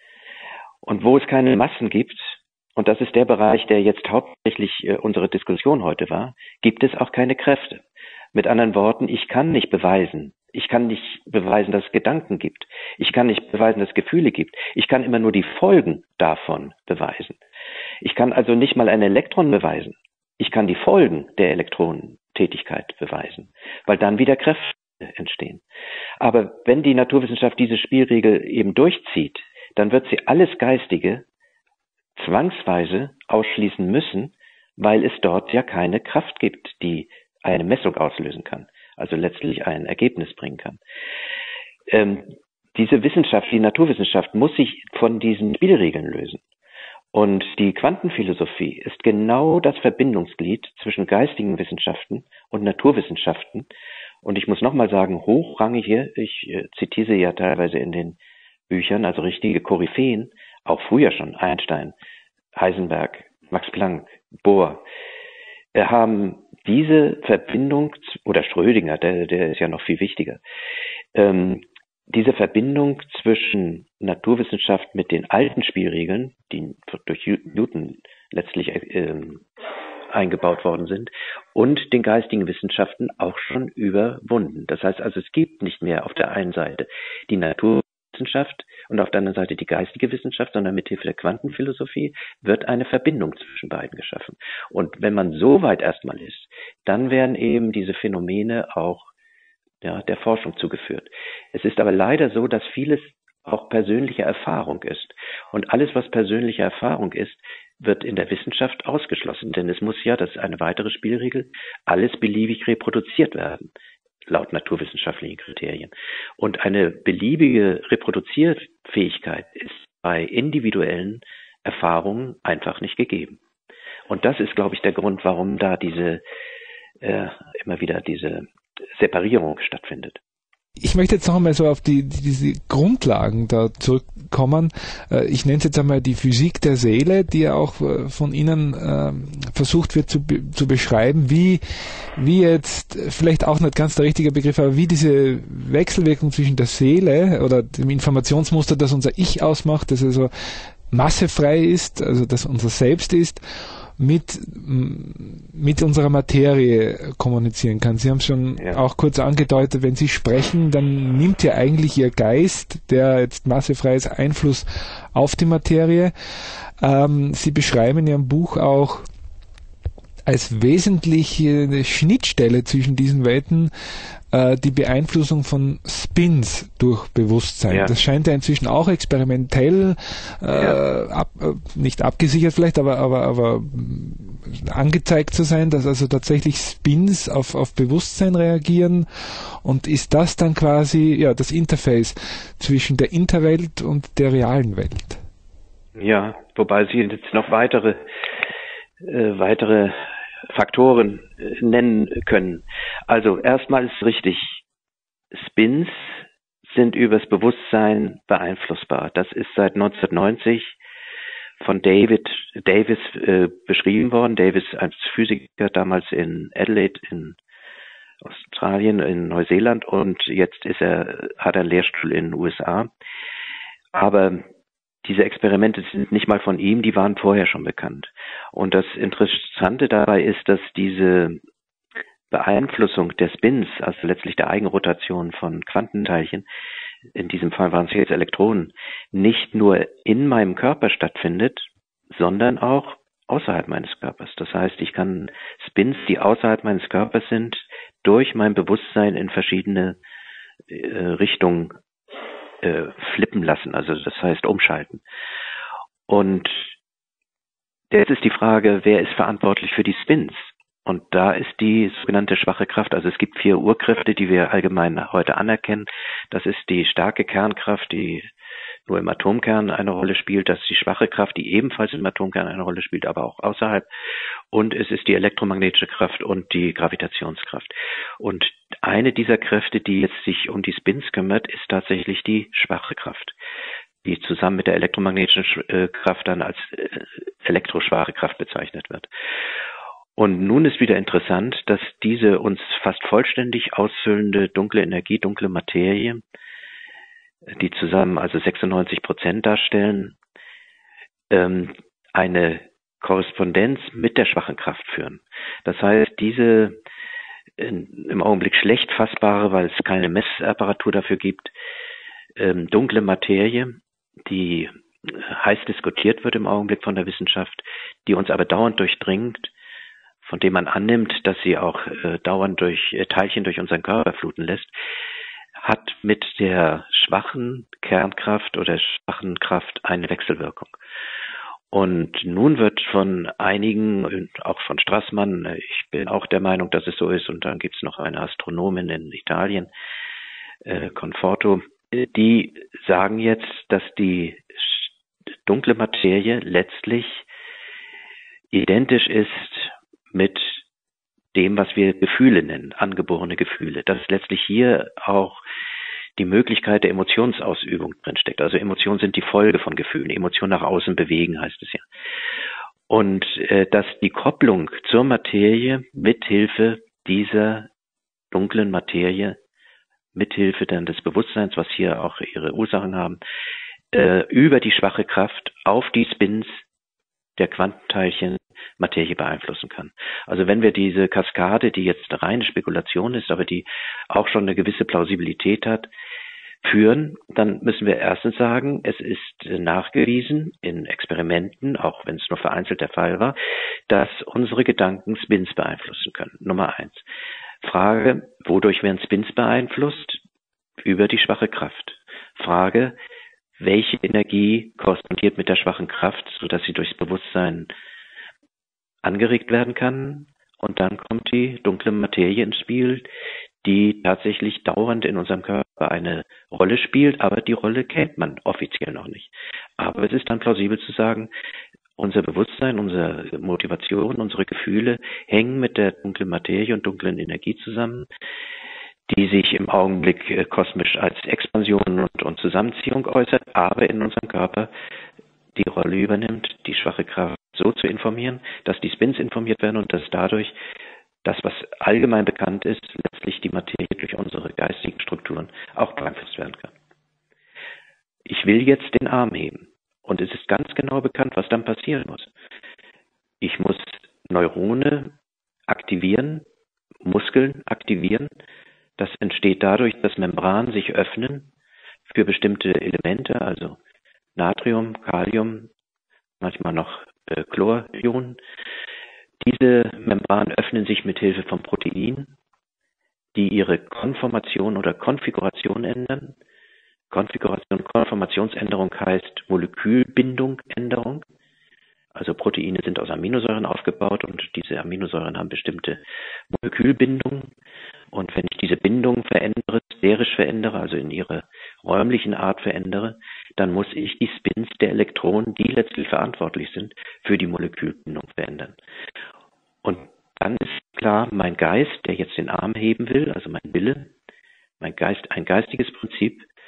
Und wo es keine Massen gibt, und das ist der Bereich, der jetzt hauptsächlich äh, unsere Diskussion heute war, gibt es auch keine Kräfte. Mit anderen Worten, ich kann nicht beweisen, ich kann nicht beweisen, dass es Gedanken gibt. Ich kann nicht beweisen, dass es Gefühle gibt. Ich kann immer nur die Folgen davon beweisen. Ich kann also nicht mal ein Elektron beweisen. Ich kann die Folgen der Elektronentätigkeit beweisen, weil dann wieder Kräfte entstehen. Aber wenn die Naturwissenschaft diese Spielregel eben durchzieht, dann wird sie alles Geistige zwangsweise ausschließen müssen, weil es dort ja keine Kraft gibt, die eine Messung auslösen kann, also letztlich ein Ergebnis bringen kann. Ähm, diese Wissenschaft, die Naturwissenschaft, muss sich von diesen Spielregeln lösen. Und die Quantenphilosophie ist genau das Verbindungsglied zwischen geistigen Wissenschaften und Naturwissenschaften. Und ich muss nochmal sagen, hochrangige, ich äh, zitiere sie ja teilweise in den Büchern, also richtige Koryphäen, auch früher schon, Einstein, Heisenberg, Max Planck, Bohr, äh, haben diese Verbindung, oder Schrödinger, der, der ist ja noch viel wichtiger, ähm, diese Verbindung zwischen Naturwissenschaft mit den alten Spielregeln, die durch Newton letztlich äh, eingebaut worden sind, und den geistigen Wissenschaften auch schon überwunden. Das heißt also, es gibt nicht mehr auf der einen Seite die Naturwissenschaft und auf der anderen Seite die geistige Wissenschaft, sondern mit Hilfe der Quantenphilosophie wird eine Verbindung zwischen beiden geschaffen. Und wenn man so weit erstmal ist, dann werden eben diese Phänomene auch ja, der Forschung zugeführt. Es ist aber leider so, dass vieles auch persönliche Erfahrung ist. Und alles, was persönliche Erfahrung ist, wird in der Wissenschaft ausgeschlossen. Denn es muss ja, das ist eine weitere Spielregel, alles beliebig reproduziert werden, laut naturwissenschaftlichen Kriterien. Und eine beliebige Reproduzierfähigkeit ist bei individuellen Erfahrungen einfach nicht gegeben. Und das ist, glaube ich, der Grund, warum da diese äh, immer wieder diese Separierung stattfindet. Ich möchte jetzt noch einmal so auf die, die diese Grundlagen da zurückkommen. Ich nenne es jetzt einmal die Physik der Seele, die ja auch von Ihnen äh, versucht wird zu, zu beschreiben, wie, wie jetzt, vielleicht auch nicht ganz der richtige Begriff, aber wie diese Wechselwirkung zwischen der Seele oder dem Informationsmuster, das unser Ich ausmacht, das also massefrei ist, also das unser Selbst ist, mit, mit unserer Materie kommunizieren kann. Sie haben es schon ja. auch kurz angedeutet, wenn Sie sprechen, dann nimmt ja eigentlich Ihr Geist, der jetzt massefrei ist, Einfluss auf die Materie. Ähm, Sie beschreiben in Ihrem Buch auch als wesentliche Schnittstelle zwischen diesen Welten äh, die Beeinflussung von Spins durch Bewusstsein. Ja. Das scheint ja inzwischen auch experimentell äh, ja. ab, äh, nicht abgesichert vielleicht, aber, aber, aber angezeigt zu sein, dass also tatsächlich Spins auf, auf Bewusstsein reagieren. Und ist das dann quasi ja das Interface zwischen der Interwelt und der realen Welt? Ja, wobei Sie jetzt noch weitere äh, weitere Faktoren äh, nennen können. Also erstmal ist richtig, Spins sind übers Bewusstsein beeinflussbar. Das ist seit neunzehnhundertneunzig von David Davis äh, beschrieben worden. Davis als Physiker damals in Adelaide in Australien, in Neuseeland, und jetzt ist er, hat er einen Lehrstuhl in den U S A. Aber diese Experimente sind nicht mal von ihm, die waren vorher schon bekannt. Und das Interessante dabei ist, dass diese Beeinflussung der Spins, also letztlich der Eigenrotation von Quantenteilchen, in diesem Fall waren es jetzt Elektronen, nicht nur in meinem Körper stattfindet, sondern auch außerhalb meines Körpers. Das heißt, ich kann Spins, die außerhalb meines Körpers sind, durch mein Bewusstsein in verschiedene äh, Richtungen äh, flippen lassen, also das heißt umschalten. Und jetzt ist die Frage, wer ist verantwortlich für die Spins? Und da ist die sogenannte schwache Kraft. Also es gibt vier Urkräfte, die wir allgemein heute anerkennen. Das ist die starke Kernkraft, die nur im Atomkern eine Rolle spielt. Das ist die schwache Kraft, die ebenfalls im Atomkern eine Rolle spielt, aber auch außerhalb. Und es ist die elektromagnetische Kraft und die Gravitationskraft. Und eine dieser Kräfte, die jetzt sich um die Spins kümmert, ist tatsächlich die schwache Kraft, die zusammen mit der elektromagnetischen Kraft dann als elektroschwache Kraft bezeichnet wird. Und nun ist wieder interessant, dass diese uns fast vollständig ausfüllende dunkle Energie, dunkle Materie, die zusammen also sechsundneunzig Prozent darstellen, ähm, eine Korrespondenz mit der schwachen Kraft führen. Das heißt, diese in, im Augenblick schlecht fassbare, weil es keine Messapparatur dafür gibt, ähm, dunkle Materie, die heiß diskutiert wird im Augenblick von der Wissenschaft, die uns aber dauernd durchdringt, von dem man annimmt, dass sie auch äh, dauernd durch äh, Teilchen durch unseren Körper fluten lässt, hat mit der schwachen Kernkraft oder schwachen Kraft eine Wechselwirkung. Und nun wird von einigen, auch von Strassmann, ich bin auch der Meinung, dass es so ist, und dann gibt es noch eine Astronomin in Italien, äh, Conforto, die sagen jetzt, dass die dunkle Materie letztlich identisch ist mit dem, was wir Gefühle nennen, angeborene Gefühle, dass letztlich hier auch die Möglichkeit der Emotionsausübung drinsteckt. Also Emotionen sind die Folge von Gefühlen. Emotionen nach außen bewegen, heißt es ja. Und äh, dass die Kopplung zur Materie mithilfe dieser dunklen Materie, mithilfe dann des Bewusstseins, was hier auch ihre Ursachen haben, äh, über die schwache Kraft auf die Spins der Quantenteilchen Materie beeinflussen kann. Also wenn wir diese Kaskade, die jetzt eine reine Spekulation ist, aber die auch schon eine gewisse Plausibilität hat, führen, dann müssen wir erstens sagen, es ist nachgewiesen in Experimenten, auch wenn es nur vereinzelt der Fall war, dass unsere Gedanken Spins beeinflussen können. Nummer eins. Frage, wodurch werden Spins beeinflusst? Über die schwache Kraft. Frage, welche Energie korrespondiert mit der schwachen Kraft, sodass sie durchs Bewusstsein angeregt werden kann? Und dann kommt die dunkle Materie ins Spiel, die tatsächlich dauernd in unserem Körper eine Rolle spielt, aber die Rolle kennt man offiziell noch nicht. Aber es ist dann plausibel zu sagen, unser Bewusstsein, unsere Motivation, unsere Gefühle hängen mit der dunklen Materie und dunklen Energie zusammen, die sich im Augenblick äh, kosmisch als Expansion und, und Zusammenziehung äußert, aber in unserem Körper die Rolle übernimmt, die schwache Kraft so zu informieren, dass die Spins informiert werden und dass dadurch das, was allgemein bekannt ist, letztlich die Materie durch unsere geistigen Strukturen auch beeinflusst werden kann. Ich will jetzt den Arm heben und es ist ganz genau bekannt, was dann passieren muss. Ich muss Neurone aktivieren, Muskeln aktivieren. Das entsteht dadurch, dass Membranen sich öffnen für bestimmte Elemente, also Natrium, Kalium, manchmal noch äh, Chlorionen. Diese Membranen öffnen sich mit Hilfe von Proteinen, die ihre Konformation oder Konfiguration ändern. Konfiguration, Konformationsänderung heißt Molekülbindungänderung. Also Proteine sind aus Aminosäuren aufgebaut und diese Aminosäuren haben bestimmte Molekülbindungen. Und wenn ich diese Bindung verändere, sphärisch verändere, also in ihrer räumlichen Art verändere, dann muss ich die Spins der Elektronen, die letztlich verantwortlich sind, für die Molekülbindung verändern. Und dann ist klar, mein Geist, der jetzt den Arm heben will, also mein Wille, mein Geist, ein geistiges Prinzip,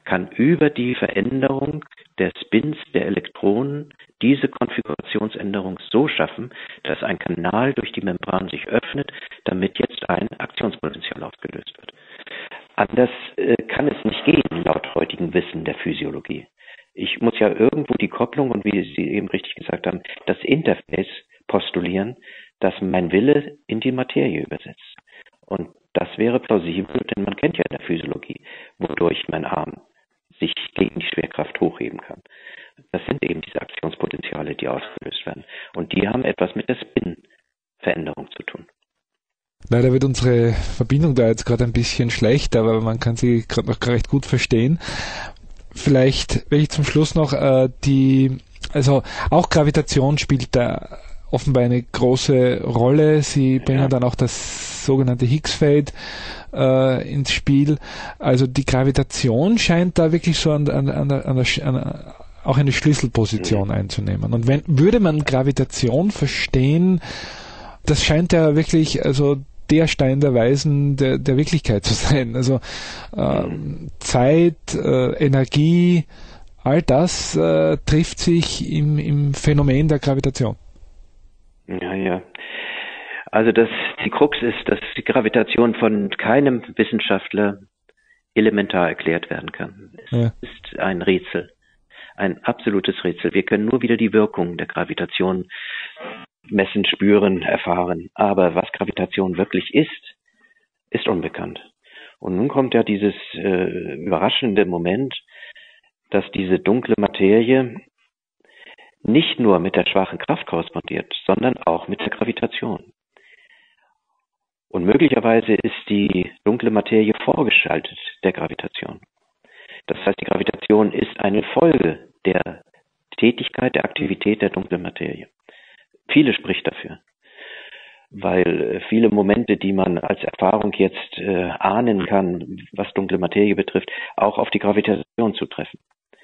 kann über die Veränderung der Spins der Elektronen diese Konfigurationsänderung so schaffen, dass ein Kanal durch die Membran sich öffnet, damit jetzt ein Aktionspotential ausgelöst wird. Anders äh, kann es nicht gehen, laut heutigem Wissen der Physiologie. Ich muss ja irgendwo die Kopplung und, wie Sie eben richtig gesagt haben, das Interface postulieren, das mein Wille in die Materie übersetzt. Und das wäre plausibel, denn man kennt ja in der Physiologie, wodurch mein Arm sich gegen die Schwerkraft hochheben kann. Das sind eben diese Aktionspotenziale, die ausgelöst werden. Und die haben etwas mit der Spin-Veränderung zu tun. Leider wird unsere Verbindung da jetzt gerade ein bisschen schlecht, aber man kann sie gerade noch recht gut verstehen. Vielleicht will ich zum Schluss noch äh, die, also auch Gravitation spielt da offenbar eine große Rolle. Sie bringen ja dann auch das sogenannte Higgs-Feld äh, ins Spiel. Also die Gravitation scheint da wirklich so an, an, an, an, an auch eine Schlüsselposition mhm. einzunehmen. Und wenn würde man Gravitation verstehen, das scheint ja wirklich also der Stein der Weisen der, der Wirklichkeit zu sein. Also äh, mhm. Zeit, äh, Energie, all das äh, trifft sich im, im Phänomen der Gravitation. Ja, ja. Also das, die Krux ist, dass die Gravitation von keinem Wissenschaftler elementar erklärt werden kann. Es ja. ist ein Rätsel, ein absolutes Rätsel. Wir können nur wieder die Wirkung der Gravitation messen, spüren, erfahren. Aber was Gravitation wirklich ist, ist unbekannt. Und nun kommt ja dieses äh, überraschende Moment, dass diese dunkle Materie nicht nur mit der schwachen Kraft korrespondiert, sondern auch mit der Gravitation. Und möglicherweise ist die dunkle Materie vorgeschaltet der Gravitation. Das heißt, die Gravitation ist eine Folge der Tätigkeit, der Aktivität der dunklen Materie. Viele spricht dafür, weil viele Momente, die man als Erfahrung jetzt äh, ahnen kann, was dunkle Materie betrifft, auch auf die Gravitation zutreffen.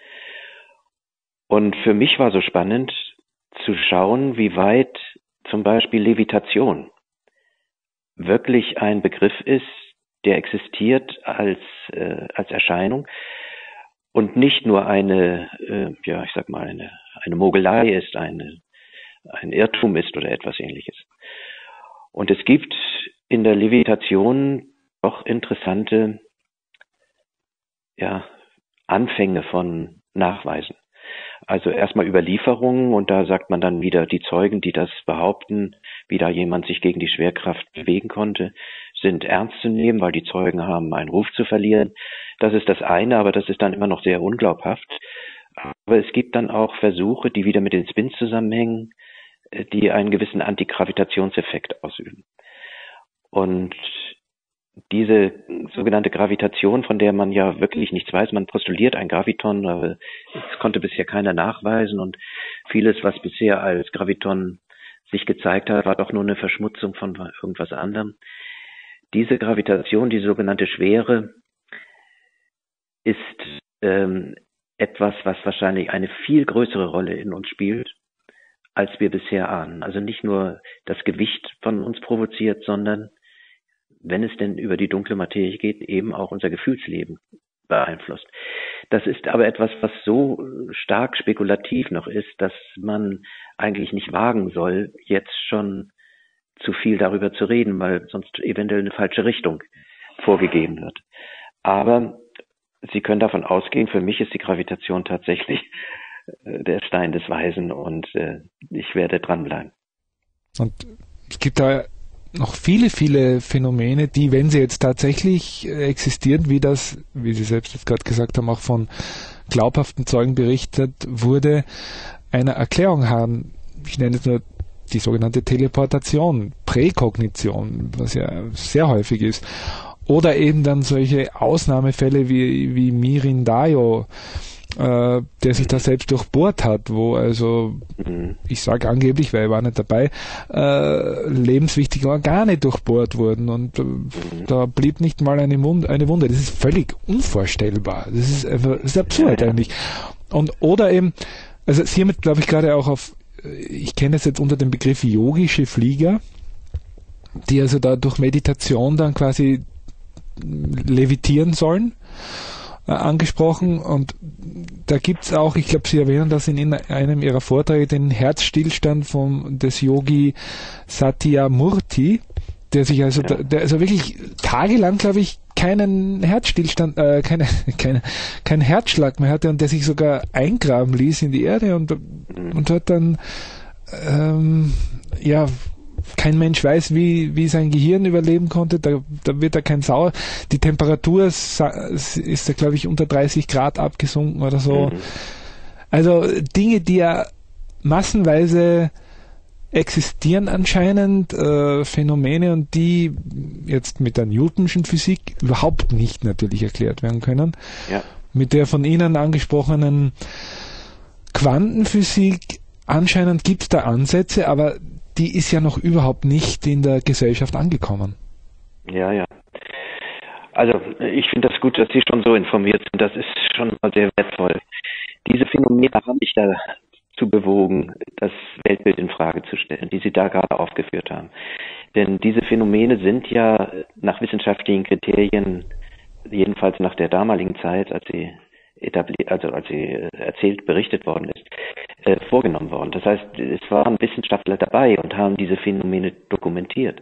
Und für mich war so spannend zu schauen, wie weit zum Beispiel Levitation wirklich ein Begriff ist, der existiert als äh, als Erscheinung und nicht nur eine, äh, ja, ich sag mal, eine eine Mogelei ist, eine ein Irrtum ist oder etwas Ähnliches. Und es gibt in der Levitation doch interessante, ja, Anfänge von Nachweisen. Also erstmal Überlieferungen und da sagt man dann wieder, die Zeugen, die das behaupten, wie da jemand sich gegen die Schwerkraft bewegen konnte, sind ernst zu nehmen, weil die Zeugen haben einen Ruf zu verlieren. Das ist das eine, aber das ist dann immer noch sehr unglaubhaft. Aber es gibt dann auch Versuche, die wieder mit den Spins zusammenhängen, die einen gewissen Antigravitationseffekt ausüben. Und diese sogenannte Gravitation, von der man ja wirklich nichts weiß, man postuliert ein Graviton, aber es konnte bisher keiner nachweisen und vieles, was bisher als Graviton sich gezeigt hat, war doch nur eine Verschmutzung von irgendwas anderem. Diese Gravitation, die sogenannte Schwere, ist ähm, etwas, was wahrscheinlich eine viel größere Rolle in uns spielt, als wir bisher ahnen. Also nicht nur das Gewicht von uns provoziert, sondern wenn es denn über die dunkle Materie geht, eben auch unser Gefühlsleben beeinflusst. Das ist aber etwas, was so stark spekulativ noch ist, dass man eigentlich nicht wagen soll, jetzt schon zu viel darüber zu reden, weil sonst eventuell eine falsche Richtung vorgegeben wird. Aber Sie können davon ausgehen, für mich ist die Gravitation tatsächlich äh, der Stein des Weisen und äh, ich werde dranbleiben. Und es gibt da noch viele, viele Phänomene, die, wenn sie jetzt tatsächlich existieren, wie das, wie Sie selbst jetzt gerade gesagt haben, auch von glaubhaften Zeugen berichtet wurde, eine Erklärung haben. Ich nenne es nur die sogenannte Teleportation, Präkognition, was ja sehr häufig ist. Oder eben dann solche Ausnahmefälle wie, wie Mirin-Dayo, äh, der sich da selbst durchbohrt hat, wo also, ich sage angeblich, weil ich war nicht dabei, äh, lebenswichtige Organe durchbohrt wurden und äh, da blieb nicht mal eine, Mund, eine Wunde. Das ist völlig unvorstellbar. Das ist einfach, das ist absurd eigentlich. Und oder eben, also hiermit glaube ich gerade auch auf, ich kenne es jetzt unter dem Begriff yogische Flieger, die also da durch Meditation dann quasi levitieren sollen. äh, angesprochen und da gibt's auch, ich glaube, Sie erwähnen das in einem Ihrer Vorträge, den Herzstillstand vom, des Yogi Satyamurti, der sich also, ja. der also wirklich tagelang, glaube ich, keinen Herzstillstand, äh, keine, keine, keinen Herzschlag mehr hatte und der sich sogar eingraben ließ in die Erde und, und hat dann, ähm, ja, kein Mensch weiß, wie, wie sein Gehirn überleben konnte, da, da wird er kein Sauer, die Temperatur ist da, glaube ich, unter dreißig Grad abgesunken oder so. Mhm. Also Dinge, die ja massenweise existieren anscheinend, äh, Phänomene, und die jetzt mit der Newtonschen Physik überhaupt nicht natürlich erklärt werden können. Ja. Mit der von Ihnen angesprochenen Quantenphysik, anscheinend gibt es da Ansätze, aber die ist ja noch überhaupt nicht in der Gesellschaft angekommen. Ja, ja. Also ich finde das gut, dass Sie schon so informiert sind. Das ist schon mal sehr wertvoll. Diese Phänomene haben mich dazu bewogen, das Weltbild in Frage zu stellen, die Sie da gerade aufgeführt haben. Denn diese Phänomene sind ja nach wissenschaftlichen Kriterien, jedenfalls nach der damaligen Zeit, als sie etabliert, also als sie erzählt, berichtet worden ist, äh, vorgenommen worden. Das heißt, es waren Wissenschaftler dabei und haben diese Phänomene dokumentiert.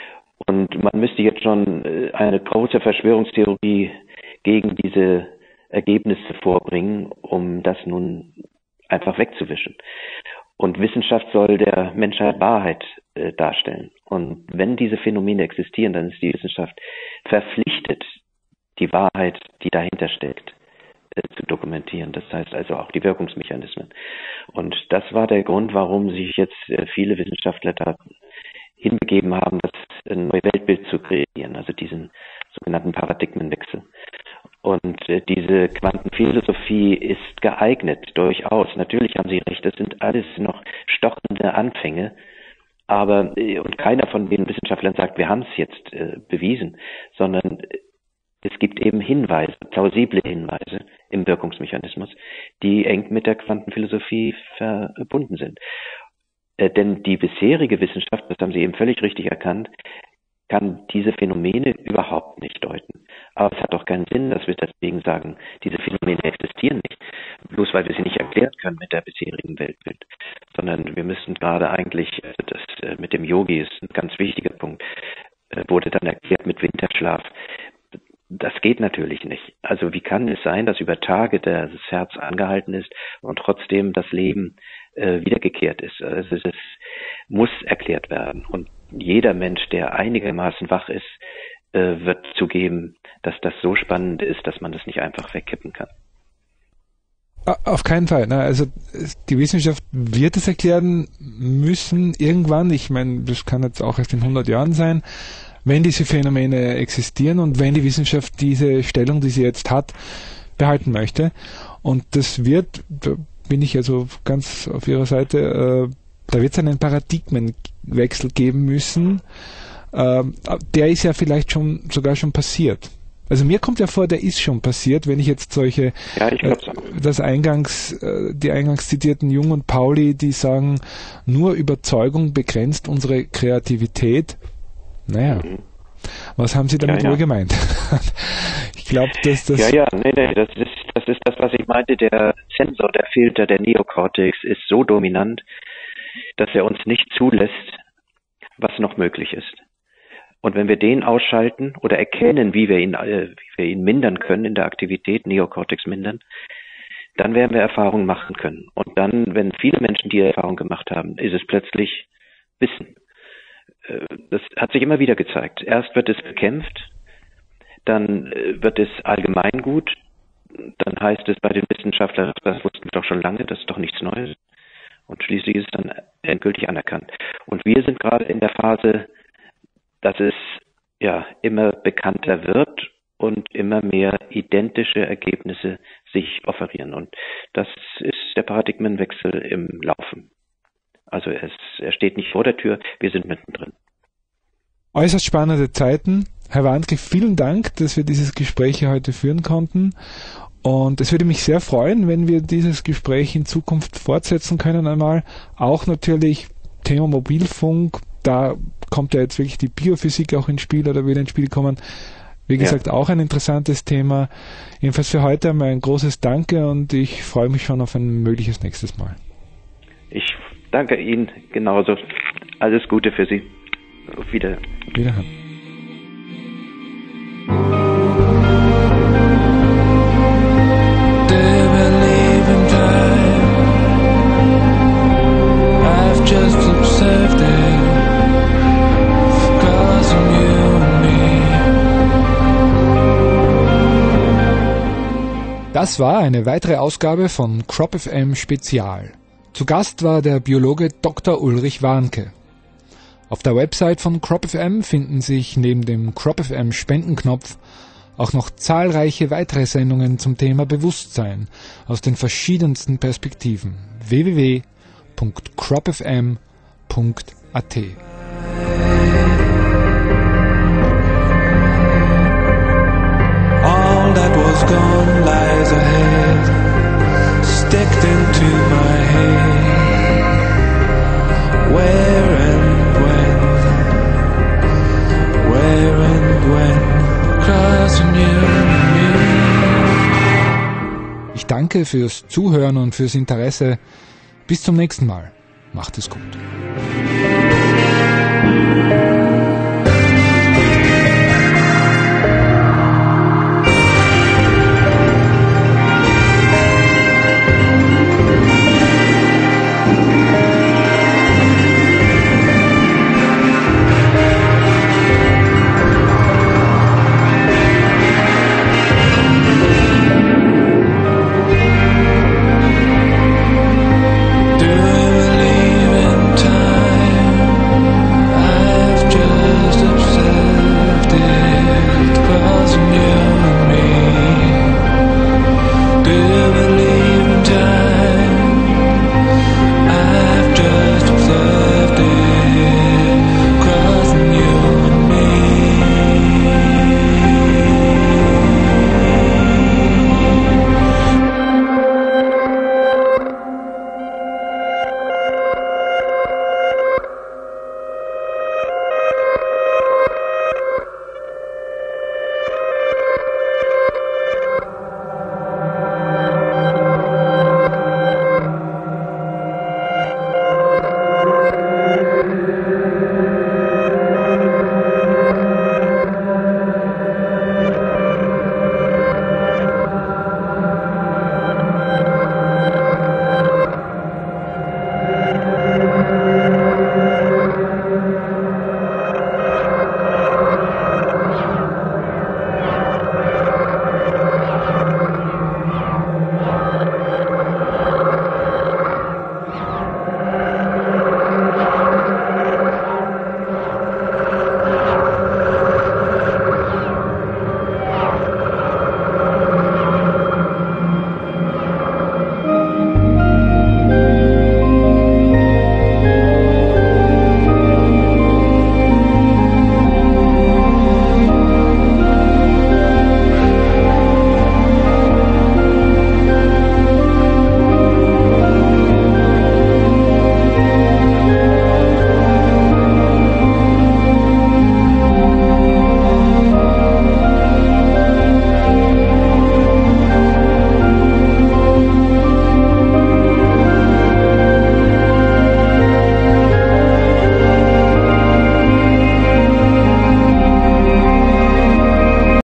Und man müsste jetzt schon äh, eine große Verschwörungstheorie gegen diese Ergebnisse vorbringen, um das nun einfach wegzuwischen. Und Wissenschaft soll der Menschheit Wahrheit äh, darstellen. Und wenn diese Phänomene existieren, dann ist die Wissenschaft verpflichtet, die Wahrheit, die dahinter steckt, zu dokumentieren. Das heißt also auch die Wirkungsmechanismen. Und das war der Grund, warum sich jetzt viele Wissenschaftler da hinbegeben haben, das ein neues Weltbild zu kreieren, also diesen sogenannten Paradigmenwechsel. Und äh, diese Quantenphilosophie ist geeignet, durchaus. Natürlich haben Sie recht, das sind alles noch stochende Anfänge, aber äh, und keiner von den Wissenschaftlern sagt, wir haben es jetzt äh, bewiesen, sondern äh, es gibt eben Hinweise, plausible Hinweise im Wirkungsmechanismus, die eng mit der Quantenphilosophie verbunden sind. Äh, denn die bisherige Wissenschaft, das haben Sie eben völlig richtig erkannt, kann diese Phänomene überhaupt nicht deuten. Aber es hat doch keinen Sinn, dass wir deswegen sagen, diese Phänomene existieren nicht, bloß weil wir sie nicht erklären können mit der bisherigen Weltbild. Sondern wir müssen gerade eigentlich, also das mit dem Yogi ist ein ganz wichtiger Punkt, wurde dann erklärt mit Winterschlaf. Das geht natürlich nicht. Also wie kann es sein, dass über Tage das Herz angehalten ist und trotzdem das Leben äh, wiedergekehrt ist? Also es muss erklärt werden. Und jeder Mensch, der einigermaßen wach ist, äh, wird zugeben, dass das so spannend ist, dass man das nicht einfach wegkippen kann. Auf keinen Fall. Ne? Also die Wissenschaft wird es erklären müssen irgendwann. Ich meine, das kann jetzt auch erst in hundert Jahren sein, wenn diese Phänomene existieren und wenn die Wissenschaft diese Stellung, die sie jetzt hat, behalten möchte. Und das wird, da bin ich also ganz auf Ihrer Seite, äh, da wird es einen Paradigmenwechsel geben müssen. Äh, der ist ja vielleicht schon sogar schon passiert. Also mir kommt ja vor, der ist schon passiert, wenn ich jetzt solche, ja, ich glaub's auch. Äh, das eingangs, äh, die eingangs zitierten Jung und Pauli, die sagen, nur Überzeugung begrenzt unsere Kreativität. Naja, mhm. Was haben Sie damit ja, ja. wohl gemeint? Ich glaube, dass das... Ja, ja, nee, nee, das ist, das ist das, was ich meinte. Der Sensor, der Filter, der Neokortex ist so dominant, dass er uns nicht zulässt, was noch möglich ist. Und wenn wir den ausschalten oder erkennen, wie wir ihn, äh, wie wir ihn mindern können in der Aktivität, Neokortex mindern, dann werden wir Erfahrungen machen können. Und dann, wenn viele Menschen die Erfahrung gemacht haben, ist es plötzlich Wissen. Das hat sich immer wieder gezeigt. Erst wird es bekämpft, dann wird es allgemeingut, dann heißt es bei den Wissenschaftlern, das wussten wir doch schon lange, das ist doch nichts Neues. Und schließlich ist es dann endgültig anerkannt. Und wir sind gerade in der Phase, dass es ja immer bekannter wird und immer mehr identische Ergebnisse sich offerieren. Und das ist der Paradigmenwechsel im Laufen. Also es, er steht nicht vor der Tür, wir sind mittendrin. Äußerst spannende Zeiten. Herr Warnke, vielen Dank, dass wir dieses Gespräch hier heute führen konnten. Und es würde mich sehr freuen, wenn wir dieses Gespräch in Zukunft fortsetzen können einmal. Auch natürlich Thema Mobilfunk, da kommt ja jetzt wirklich die Biophysik auch ins Spiel oder wird ins Spiel kommen. Wie gesagt, ja. Auch ein interessantes Thema. Jedenfalls für heute einmal ein großes Danke und ich freue mich schon auf ein mögliches nächstes Mal. Ich danke Ihnen genauso. Alles Gute für Sie. Auf Wiederhören. Wiederhören. Das war eine weitere Ausgabe von Crop F M Spezial. Zu Gast war der Biologe Doktor Ulrich Warnke. Auf der Website von Crop F M finden sich neben dem Crop F M Spendenknopf auch noch zahlreiche weitere Sendungen zum Thema Bewusstsein aus den verschiedensten Perspektiven. w w w punkt crop f m punkt a t All that was gone lies ahead, sticked into my head. Where and when, where and when, crossing you and me. Ich danke fürs Zuhören und fürs Interesse. Bis zum nächsten Mal. Macht es gut.